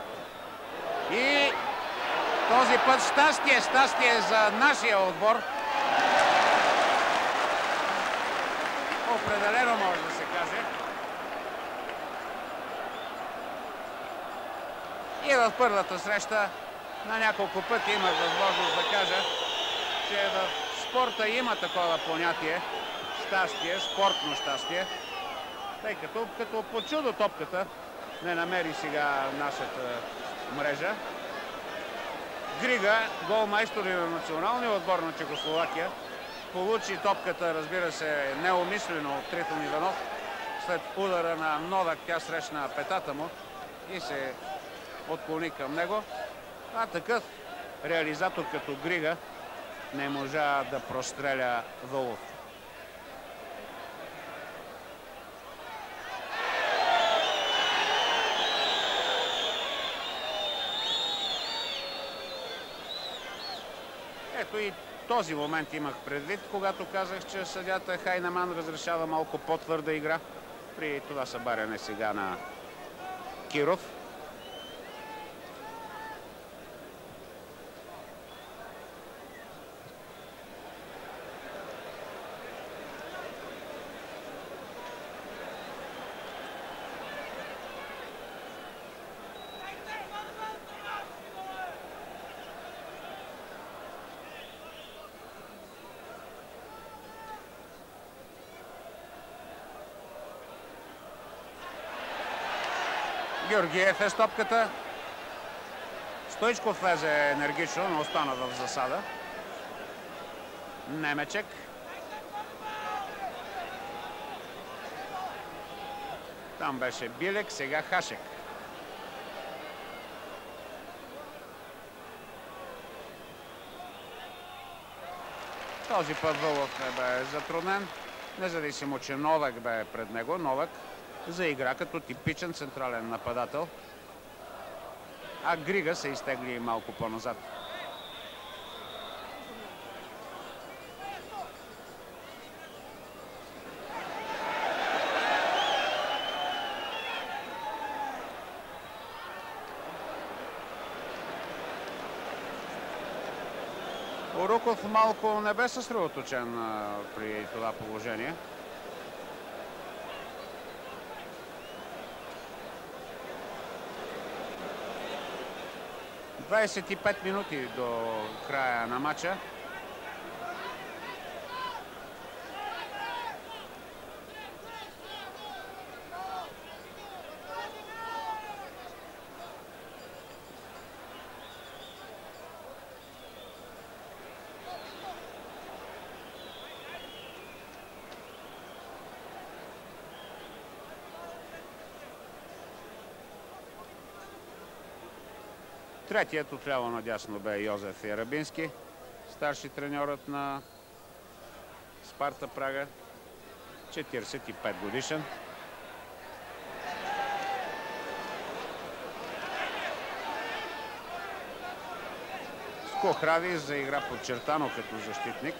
И този път щастие, щастие за нашия отбор. Определено може да се каже. И в първата среща на няколко пъти имах възможност да кажа, че в спорта има такова понятие щастие, спортно щастие, тъй като като по чудо топката не намери сега нашата мрежа. Грига, голмайстор и на националния отбор на Чехословакия, получи топката, разбира се, неумишлено от Трифон Иванов. След удара на Новак тя срещна петата му и се отклони към него. А такъв реализатор като Грига не можа да простреля Вълов. Ето и този момент имах предвид, когато казах, че съдията Хайнеман разрешава малко по-твърда игра при това събаряне сега на Киров. Георгиев е с топката. Стойчков влезе енергично, но остана в засада. Немечек. Там беше Билек, сега Хашек. Този път Вълов не бе затруднен, независимо, че Новак бе пред него. Новак заигра като типичен централен нападател, а Грига се изтегли малко по-назад. Поруков малко не бе съсредоточен при това положение. двадесет и пет минути до края на матча. Третият отляво надясно бе Йозеф Ярабински, старши треньорът на Спарта Прага, четиридесет и пет годишен. Скохрави заигра подчертано като защитник.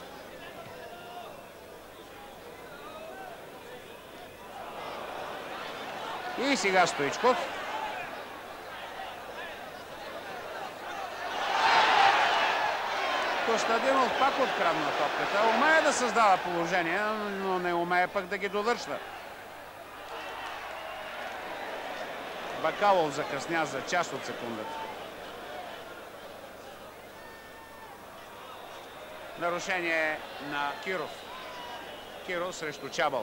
И сега Стоичков. Костадинов пак открадна топката. Умее да създава положение, но не умее пък да ги довършва. Бакалов закъсня за част от секундата. Нарушение на Киров. Киров срещу Чабала.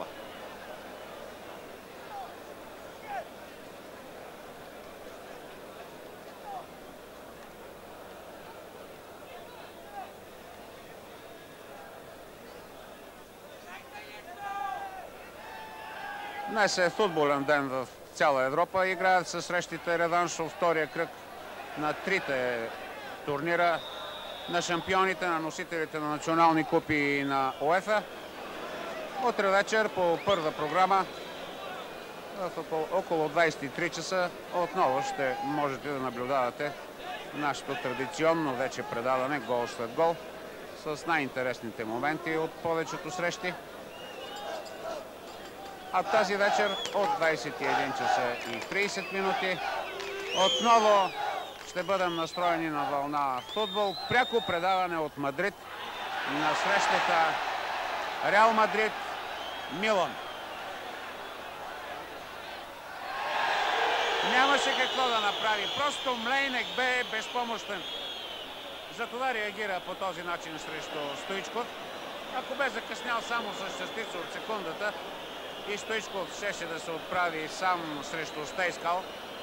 Днес е футболен ден в цяла Европа. Играят се срещите реванш във втория кръг на трите турнира на шампионите, на носителите на национални купи и на УЕФА. Утре вечер по първа програма в около, около двадесет и три часа отново ще можете да наблюдавате нашето традиционно вече предаване гол след гол с най-интересните моменти от повечето срещи. А тази вечер от двадесет и един часа и тридесет минути отново ще бъдем настроени на вълна футбол. Пряко предаване от Мадрид на срещата Реал Мадрид Милан. Нямаше какво да направи. Просто Млейнек бе безпомощен. Затова реагира по този начин срещу Стоичков. Ако бе закъснял само с частица от секундата, и Стоичков щеше да се отправи сам срещу Стейскал.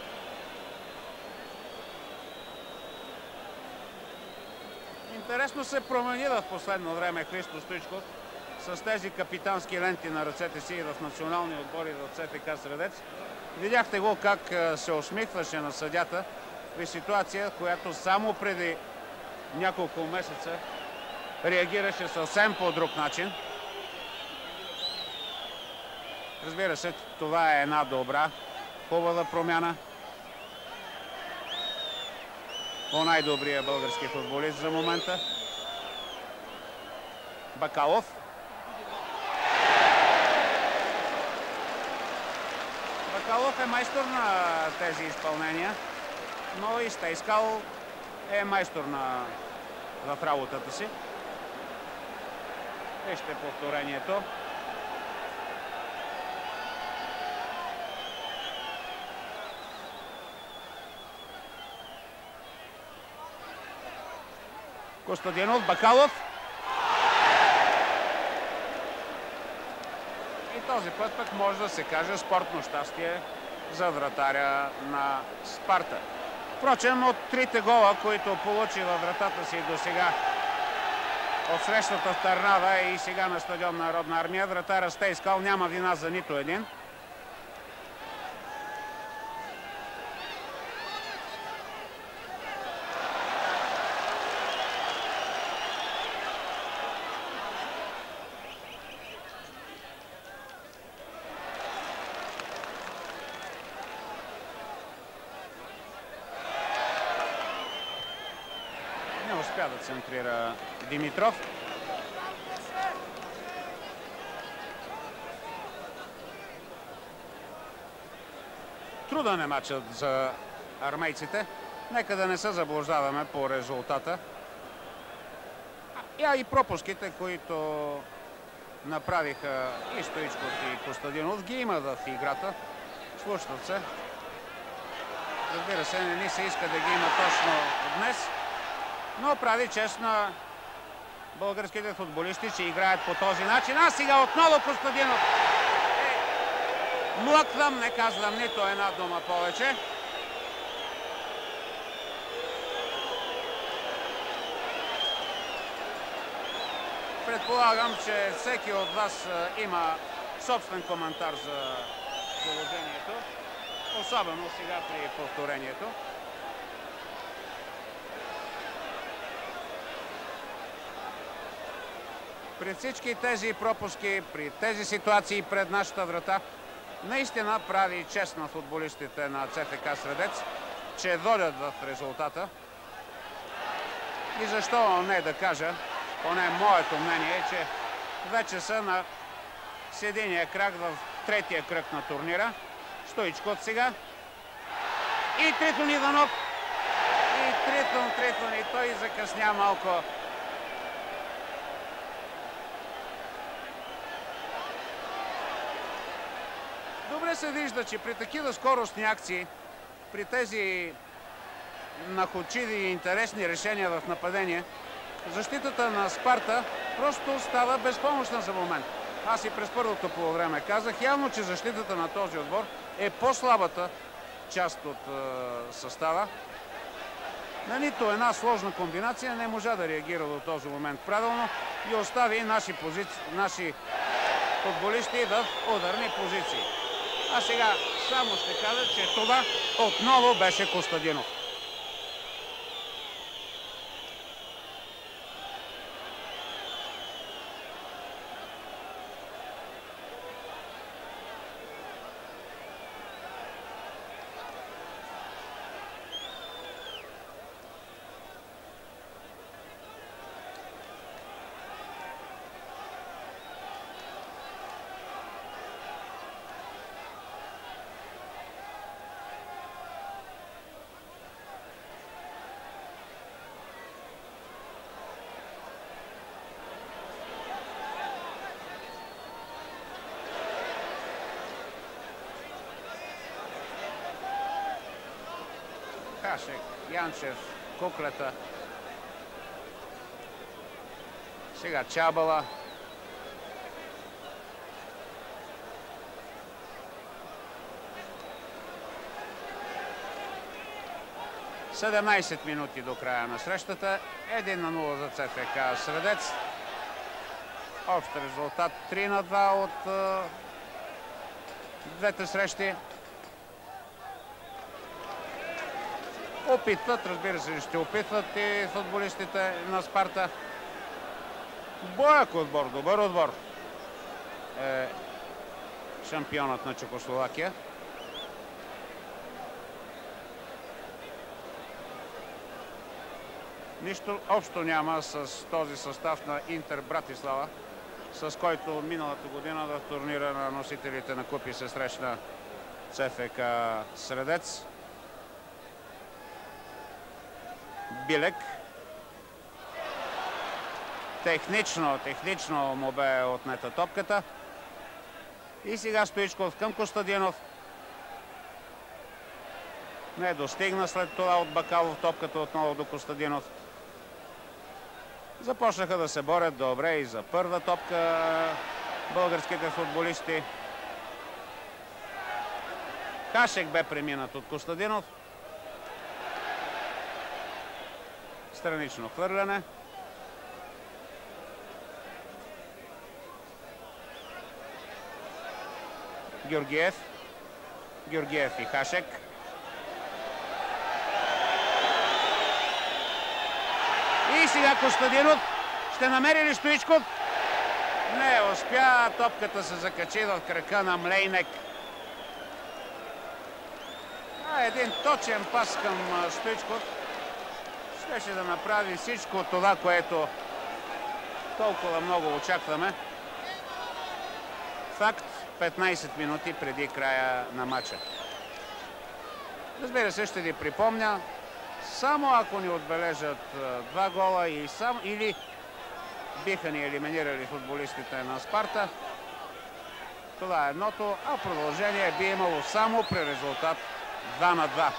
Интересно се промени в последно време Христо Стоичков с тези капитански ленти на ръцете си в национални отбори в ЦСКА Средец. Видяхте го как се усмихваше на съдята при ситуация, която само преди няколко месеца реагираше съвсем по друг начин. Разбира се, това е една добра, хубава промяна. По най-добрия български футболист за момента. Бакалов. Бакалов е майстор на тези изпълнения, но и Стейскал е майстор на... в работата си. Вижте повторението. Костадинов, Бакалов. И този път пък може да се каже спортно щастие за вратаря на Спарта. Впрочем, от трите гола, които получи във вратата си до сега от срещата в Търнава и сега на стадион Народна армия, вратаря Стейскал няма вина за нито един. Успя да центрира Димитров. Труден е матчът за армейците. Нека да не се заблуждаваме по резултата. А и пропуските, които направиха и Стоичков, и Костадинов, ги има в играта. Случват се. Разбира се, не ни се иска да ги има точно днес, но прави чест на българските футболисти, че играят по този начин. А сега отново Костадинов. Е, млъквам, не казвам нито една дума повече. Предполагам, че всеки от вас има собствен коментар за положението, особено сега при повторението. При всички тези пропуски, при тези ситуации пред нашата врата, наистина прави чест на футболистите на ЦФК Средец, че водят в резултата. И защо не да кажа, поне моето мнение е, че вече са на сединия крак в третия кръг на турнира. Стоичков сега. И Трифон Иванов. И Трифон, Трифон. И той закъсня малко. Добре се вижда, че при такива скоростни акции, при тези находчиви и интересни решения в нападение, защитата на Спарта просто става безпомощна за момент. Аз и през първото полувреме казах, явно, че защитата на този отбор е по-слабата част от е, състава. На нито една сложна комбинация не можа да реагира до този момент правилно и остави наши, позици... наши футболисти в ударни позиции. А сега само ще кажа, че това отново беше Костадинов. Хашек, Янчев, Куклета. Сега Чабала. седемнайсет минути до края на срещата. едно на нула за ЦФК Средец. Общ резултат три на два от uh, двете срещи. Опитват, разбира се, ще опитват и футболистите на Спарта. Бояк отбор, добър отбор е шампионът на Чехословакия. Нищо общо няма с този състав на Интер Братислава, с който миналата година в турнира на носителите на купи се срещна ЦФК Средец. Билек. Технично, технично му бе отнета топката. И сега Стоичков към Костадинов. Не достигна след това от Бакалов топката отново до Костадинов. Започнаха да се борят добре и за първа топка българските футболисти. Хашек бе преминат от Костадинов. Странично хвърляне. Георгиев. Георгиев и Хашек. И сега Костадинов. Ще намери ли Стоичков? Не успя. Топката се закачи в крака на Млейнек. А, един точен пас към Стоичков. Щеше да направи всичко това, което толкова много очакваме. Факт, петнайсет минути преди края на матча. Разбира се, ще ви припомня, само ако ни отбележат два гола и сам, или биха ни елиминирали футболистите на Спарта. Това е едното, а продължение би имало само при резултат два на два.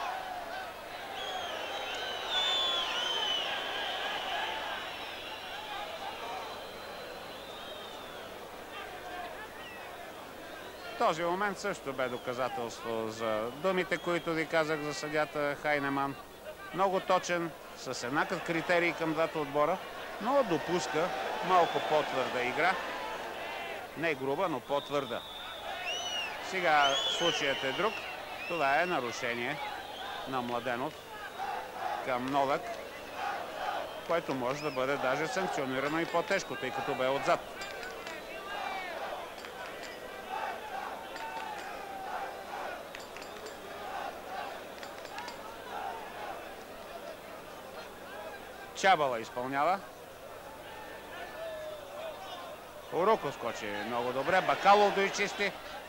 Този момент също бе доказателство за думите, които ви казах за съдията Хайнеман. Много точен, с еднакъв критерий към двата отбора, но допуска малко по-твърда игра. Не груба, но по-твърда. Сега случаят е друг. Това е нарушение на Младенов към Новак, което може да бъде даже санкционирано и по-тежко, тъй като бе отзад. Чабала изпълнява. Уруко скочи много добре. Бакалов доизчисти.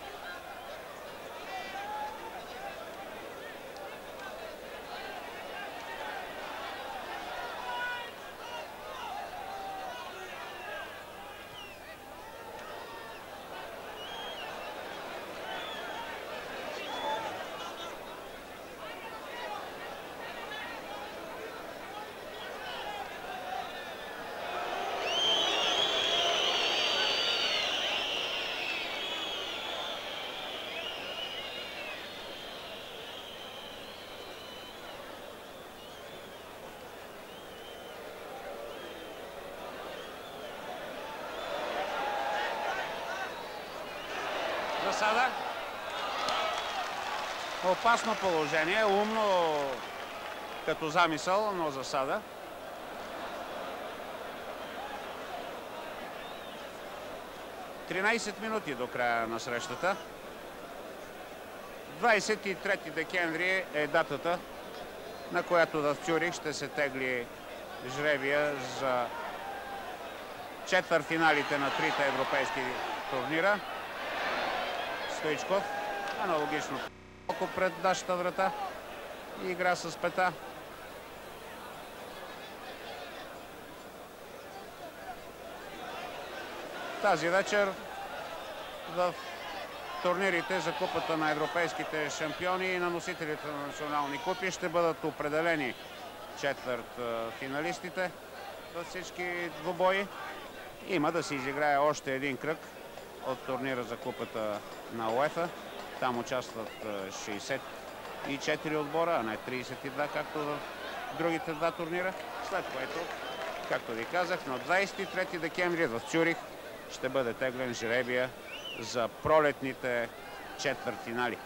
Засада. Опасно положение, умно като замисъл, но засада. тринайсет минути до края на срещата. двайсет и трети декември е датата, на която в Цюрих ще се тегли жребия за четвъртфиналите на трите европейски турнира. Стоичков, аналогично малко пред нашата врата и игра с пета. Тази вечер в турнирите за купата на европейските шампиони и на носителите на национални купи ще бъдат определени четвърт финалистите във всички двубои. Има да се изиграе още един кръг от турнира за купата на УЕФА. Там участват шейсет и четири отбора, а не трийсет и два, както в другите два турнира. След което, както ви казах, на двайсет и трети декември в Цюрих ще бъде теглен жребия за пролетните четвъртфинали.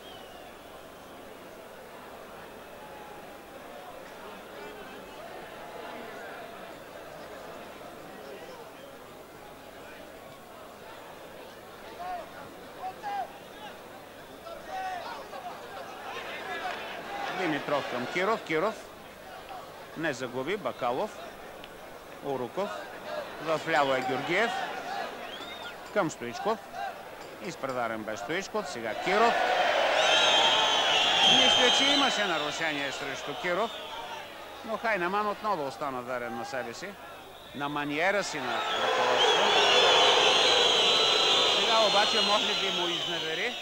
Димитров към Киров. Киров не загуби. Бакалов. Уруков. Вляво е Георгиев. Към Стоичков. Изпреварен без Стоичков. Сега Киров. Мисля, че имаше нарушение срещу Киров, но Хайнеман отново остана верен на себе си, на маниера си на ръководство. Сега обаче може би му изневери.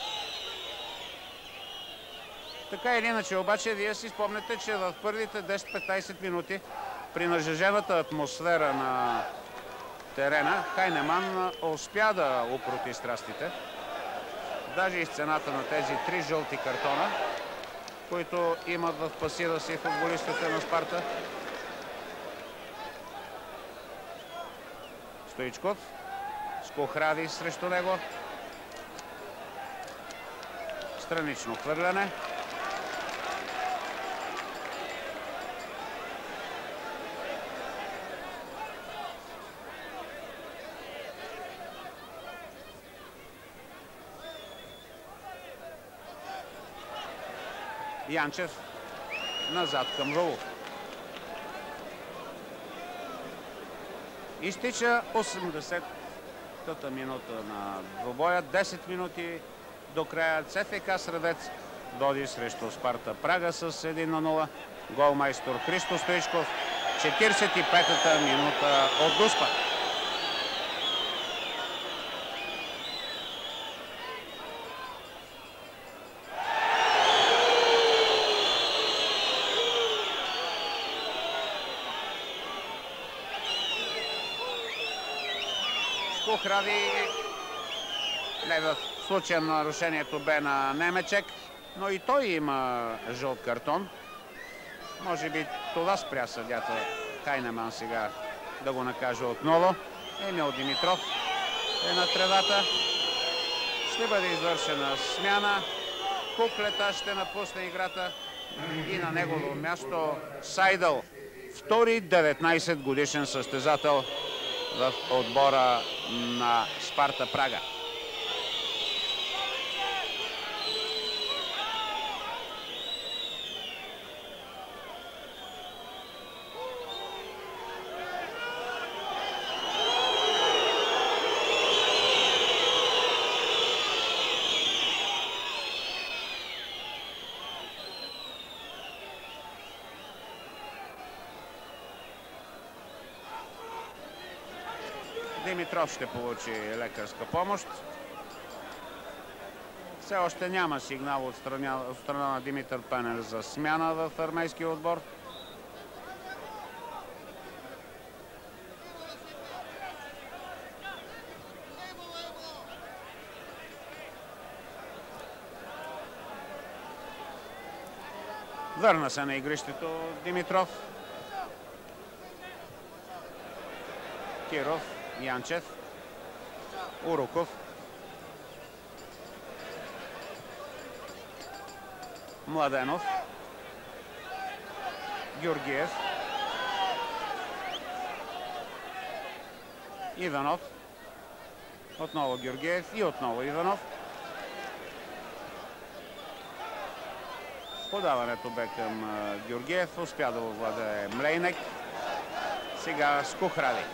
Така или иначе, обаче, вие си спомняте, че в първите десет-петнайсет минути при нажежената атмосфера на терена Хайнеман успя да укроти страстите. Даже и с цената на тези три жълти картона, които имат в пасива си футболистите на Спарта. Стоичков. Скохради срещу него. Странично хвърляне. Янчев назад към Рулов. Изтича осемдесетата минута на двубоя. десет минути до края. ЦФК Средец води срещу Спарта Прага с едно на нула. Голмайстор Христо Стоичков. четиридесет и петата минута отдуспа. Скухради, не, в случая на нарушението бе на Немечек, но и той има жълт картон. Може би това спря съдята Хайнеман сега да го накаже отново. Емил Димитров е на тревата. Ще бъде извършена смяна. Куклета ще напусне играта и на негово място Сайдъл, втори деветнайсет годишен състезател в отбора на Спарта Прага. Димитров ще получи лекарска помощ. Все още няма сигнал от страна, от страна на Димитър Пенев за смяна в армейския отбор. Върна се на игрището Димитров. Киров, Янчев, Уруков, Младенов, Георгиев, Иванов, отново Георгиев и отново Иванов. Подаването бе към Георгиев, успя да овладее Млейнек. Сега Скухради.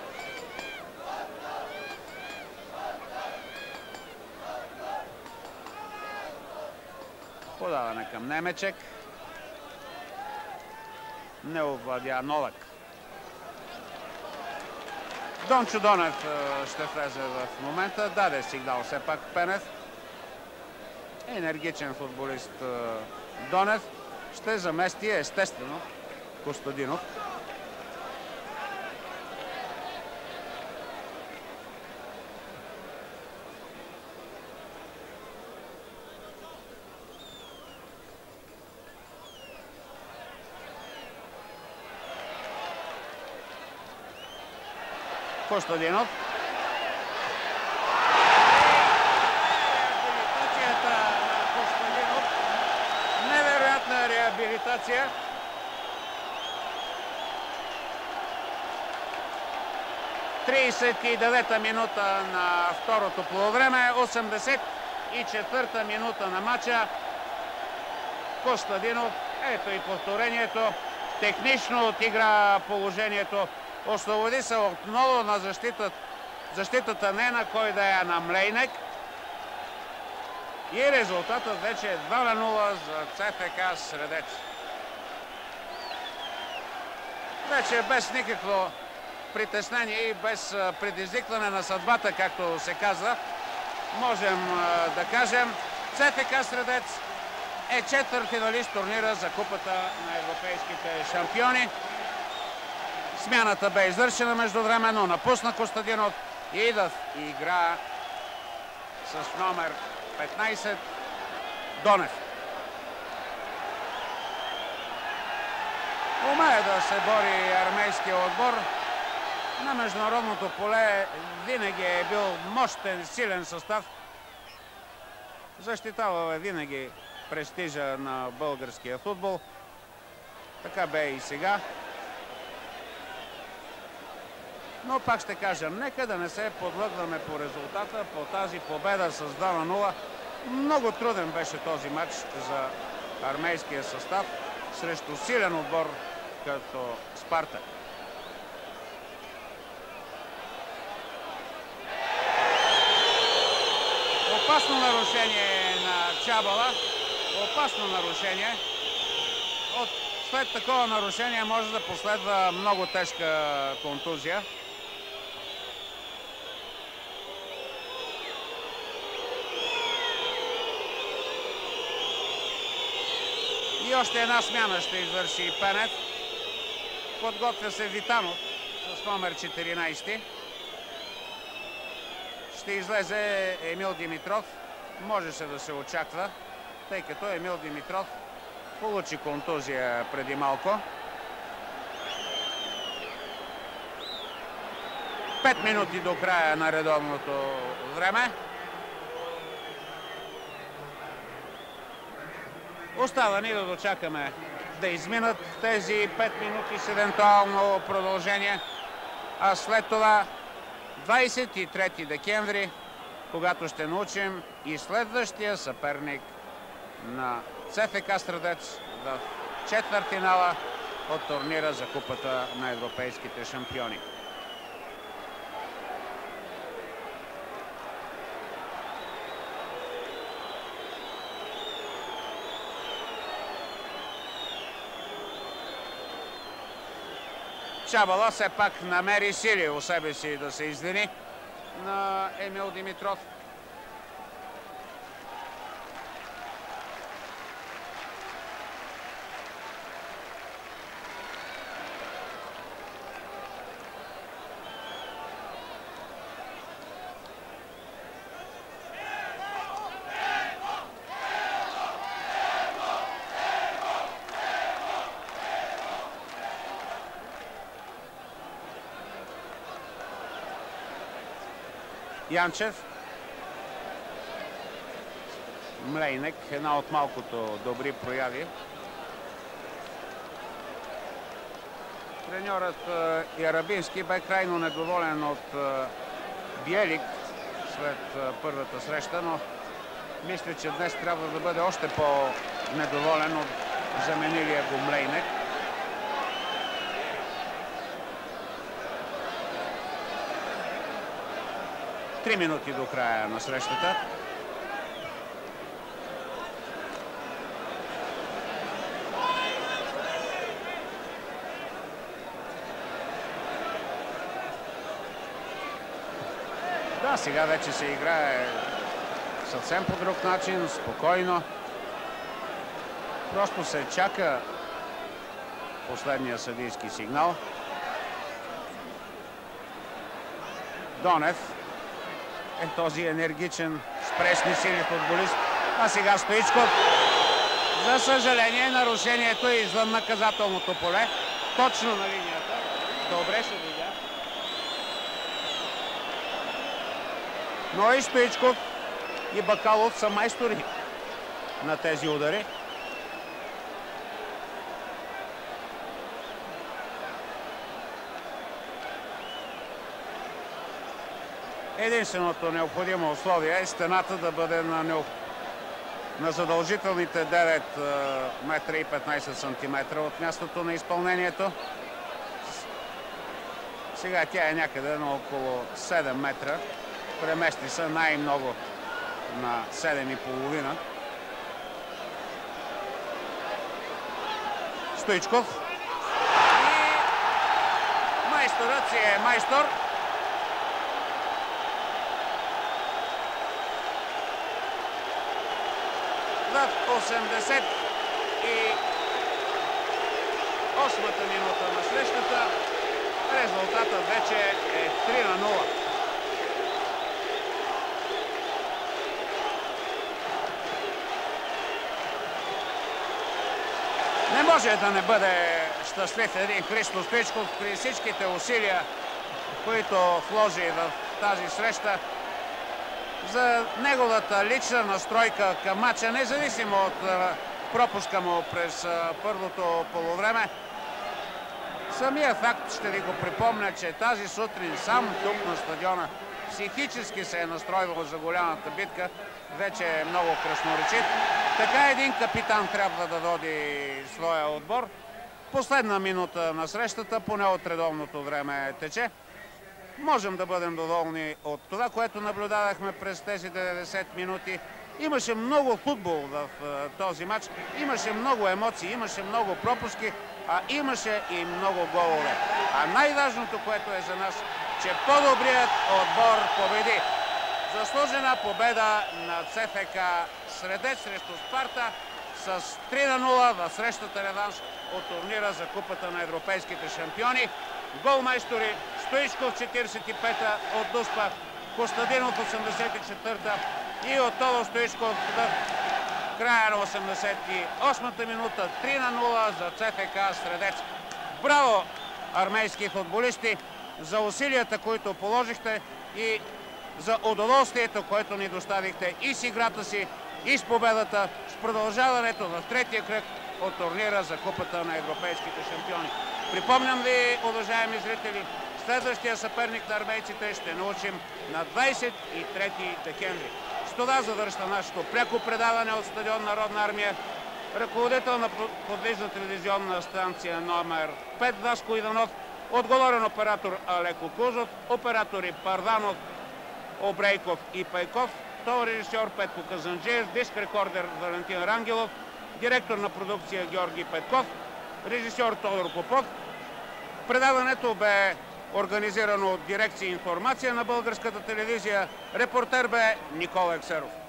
Подаване към Немечек. Не овладя Новак. Дончо Донев ще влезе в момента. Даде сигнал все пак Пенев. Енергичен футболист Донев. Ще замести естествено Костадинов. Костадинов. Реабилитацията на Костадинов. Невероятна реабилитация. тридесет и девета минута на второто полувреме. осемдесет и четвърта минута на матча. Костадинов. Ето и повторението. Технично отигра положението. Освободи се отново на защита, защитата не на кой да е, на Млейнек. И резултатът вече е два на нула за ЦФК Средец. Вече без никакво притеснение и без предизвикване на съдбата, както се казва, можем да кажем, ЦФК Средец е четвъртфиналист турнира за Купата на европейските шампиони. Смяната бе извършена междувременно, напусна Костадинов и идва в игра с номер петнайсет Донев. Умее да се бори армейския отбор. На международното поле винаги е бил мощен, силен състав. Защитавал е винаги престижа на българския футбол. Така бе и сега. Но пак ще кажа, нека да не се подлъгваме по резултата, по тази победа с два на нула. Много труден беше този матч за армейския състав срещу силен отбор като Спарта. Опасно нарушение на Чабала. Опасно нарушение от След такова нарушение може да последва много тежка контузия. И още една смяна ще извърши Пенев. Подготвя се Витанов с номер четиринайсет. Ще излезе Емил Димитров. Можеше да се очаква, тъй като Емил Димитров получи контузия преди малко. Пет минути до края на редовното време. Остава ни да дочакаме да изминат тези пет минути с евентуално продължение. А след това двайсет и трети декември, когато ще научим и следващия съперник на ЦФК Страдец в четвъртфинала от турнира за Купата на европейските шампиони. Чабала все пак намери сили у себе си да се извини на Емил Димитров. Янчев. Млейник, една от малкото добри прояви. Треньорът Ярабински бе крайно недоволен от Биелик след първата среща, но мисля, че днес трябва да бъде още по-недоволен от заменилия го Млейник. Три минути до края на срещата. Да, сега вече се играе съвсем по друг начин, спокойно. Просто се чака последния съдийски сигнал. Донев е този енергичен, с пресни сили футболист. А сега Стоичков. За съжаление, нарушението е извън наказателното поле. Точно на линията. Добре се видя. Но и Стоичков, и Бакалов са майстори на тези удари. Единственото необходимо условие е стената да бъде на, необ... на задължителните девет метра и петнайсет сантиметра от мястото на изпълнението. Сега тя е някъде на около седем метра. Премести се най-много на седем и половина. Стоичков. И майсторът си е майстор. В осемдесет и осмата минута на срещата резултатът вече е три на нула. Не може да не бъде щастлив един Христо Стоичков при всичките усилия, които вложи в тази среща. За неговата лична настройка към матча, независимо от пропуска му през първото полувреме. Самия факт ще ви го припомня, че тази сутрин сам тук на стадиона психически се е настройвал за голямата битка. Вече е много красноречив. Така един капитан трябва да води своя отбор. Последна минута на срещата, поне от редовното време тече. можем да бъдем доволни от това, което наблюдавахме през тези деветдесет минути. Имаше много футбол в този матч, имаше много емоции, имаше много пропуски, а имаше и много голове. А най-важното, което е за нас, че по-добрият отбор победи. Заслужена победа на ЦФК Средец срещу Спарта с три на нула в срещата реванш от турнира за Купата на европейските шампиони. Голмайстори Стоичков четиридесет и пета от Дуспа, Костадинов осемдесет и четвърта и от Тодор Стоичков в края на осемдесет и осмата минута три на нула за ЦФК Средец. Браво, армейски футболисти, за усилията, които положихте и за удоволствието, което ни доставихте и с играта си, и с победата, с продължаването в третия кръг от турнира за Купата на европейските шампиони. Припомням ви, уважаеми зрители, следващия съперник на армейците ще научим на двадесет и трети декември. С това завършва нашето пряко предаване от стадион Народна армия. Ръководител на подвижна телевизионна станция номер пет Васко Иванов, отговорен оператор Алеко Кузов, оператори Парванов, Обрейков и Пайков, тон режисьор Петко Казанджиев, диск рекордер Валентин Рангелов, директор на продукция Георги Петков, режисьор Тодор Попов. Предаването бе организирано от дирекция информация на Българската телевизия. Репортер бе Никола Ексеров.